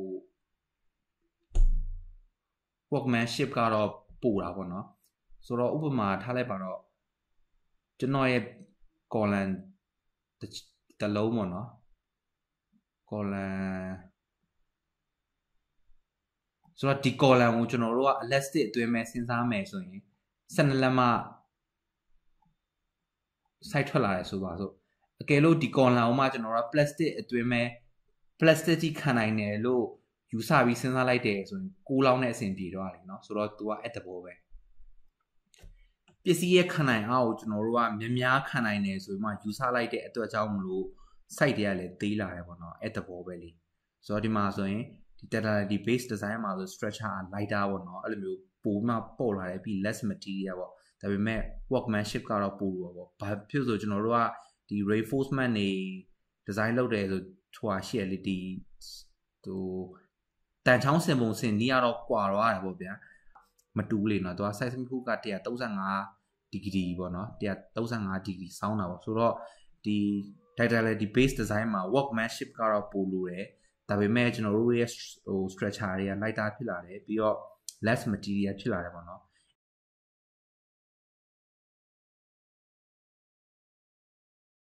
workmanship ကတော့ပို့တာပေါ့နော်ဆိုတော့ဥပမာထားလိုက်ပါတော့ကျွန်တော်ရဲ့ column တစ်လုံးပေါ့နော် column ဆိုတော့ဒီ column ကိုကျွန်တော်တို့က elastic အတွင်းမဲ့စဉ်းစားမယ်ဆိုရင်twelveလက်မ site ထွက်လာတယ်ဆိုပါစို့အကယ်လို့ဒီ column ကိုမှကျွန်တော်တို့က plastic အတွင်းမဲ့ plastic ကြီးခံနိုင်တယ်လို့ယူဆပြီးစဉ်းစားလိုက်တယ်ဆိုရင်nineလောက်နဲ့အဆင်ပြေတော့တယ်เนาะဆိုတော့ तू ကအဲ့တဘောပဲပစ္စည်းရဲ့ခံနိုင်အားကိုကျွန်တော်တို့ကများများခံနိုင်တယ်ဆိုပြီးမှယူဆလိုက်တဲ့အတွက်ကြောင့်မလို့ site တွေကလည်းသေးလာတယ်ပေါ့နော်အဲ့တဘောပဲလေဆိုတော့ဒီမှာဆိုရင်ဒီ ductility base design မှာဆို structure က lighter ပေါ့နော်အဲ့လိုမျိုးပိုမှပေါ့လာတယ်ပြီး less material ပေါ့ဒါပေမဲ့ workmanship ကတော့ပိုလို့ပေါ့ဘာဖြစ်ဆိုကျွန်တော်တို့ကဒီ reinforcement တွေ design လုပ်တယ်ဆိုဟိုဟာရှိရလေဒီဟိုတန်ချောင်းစင်ပုံစင်နီးရတော့ကွာတော့ရတယ်ပေါ့ဗျာမတူလေနော်သူက size ခုကone thirty-five degree ပေါ့နော်one thirty-five ဒီဂရီစောင်းတာပေါ့ဆိုတော့ဒီ Ductility base design မှာ workmanship ကတော့ပိုလိုတယ်ဒါပေမဲ့ကျွန်တော်တို့ရဲ့ဟို structure တွေက lighter ဖြစ်လာတယ်ပြီးတော့ less material ဖြစ်လာတယ်ပေါ့နော်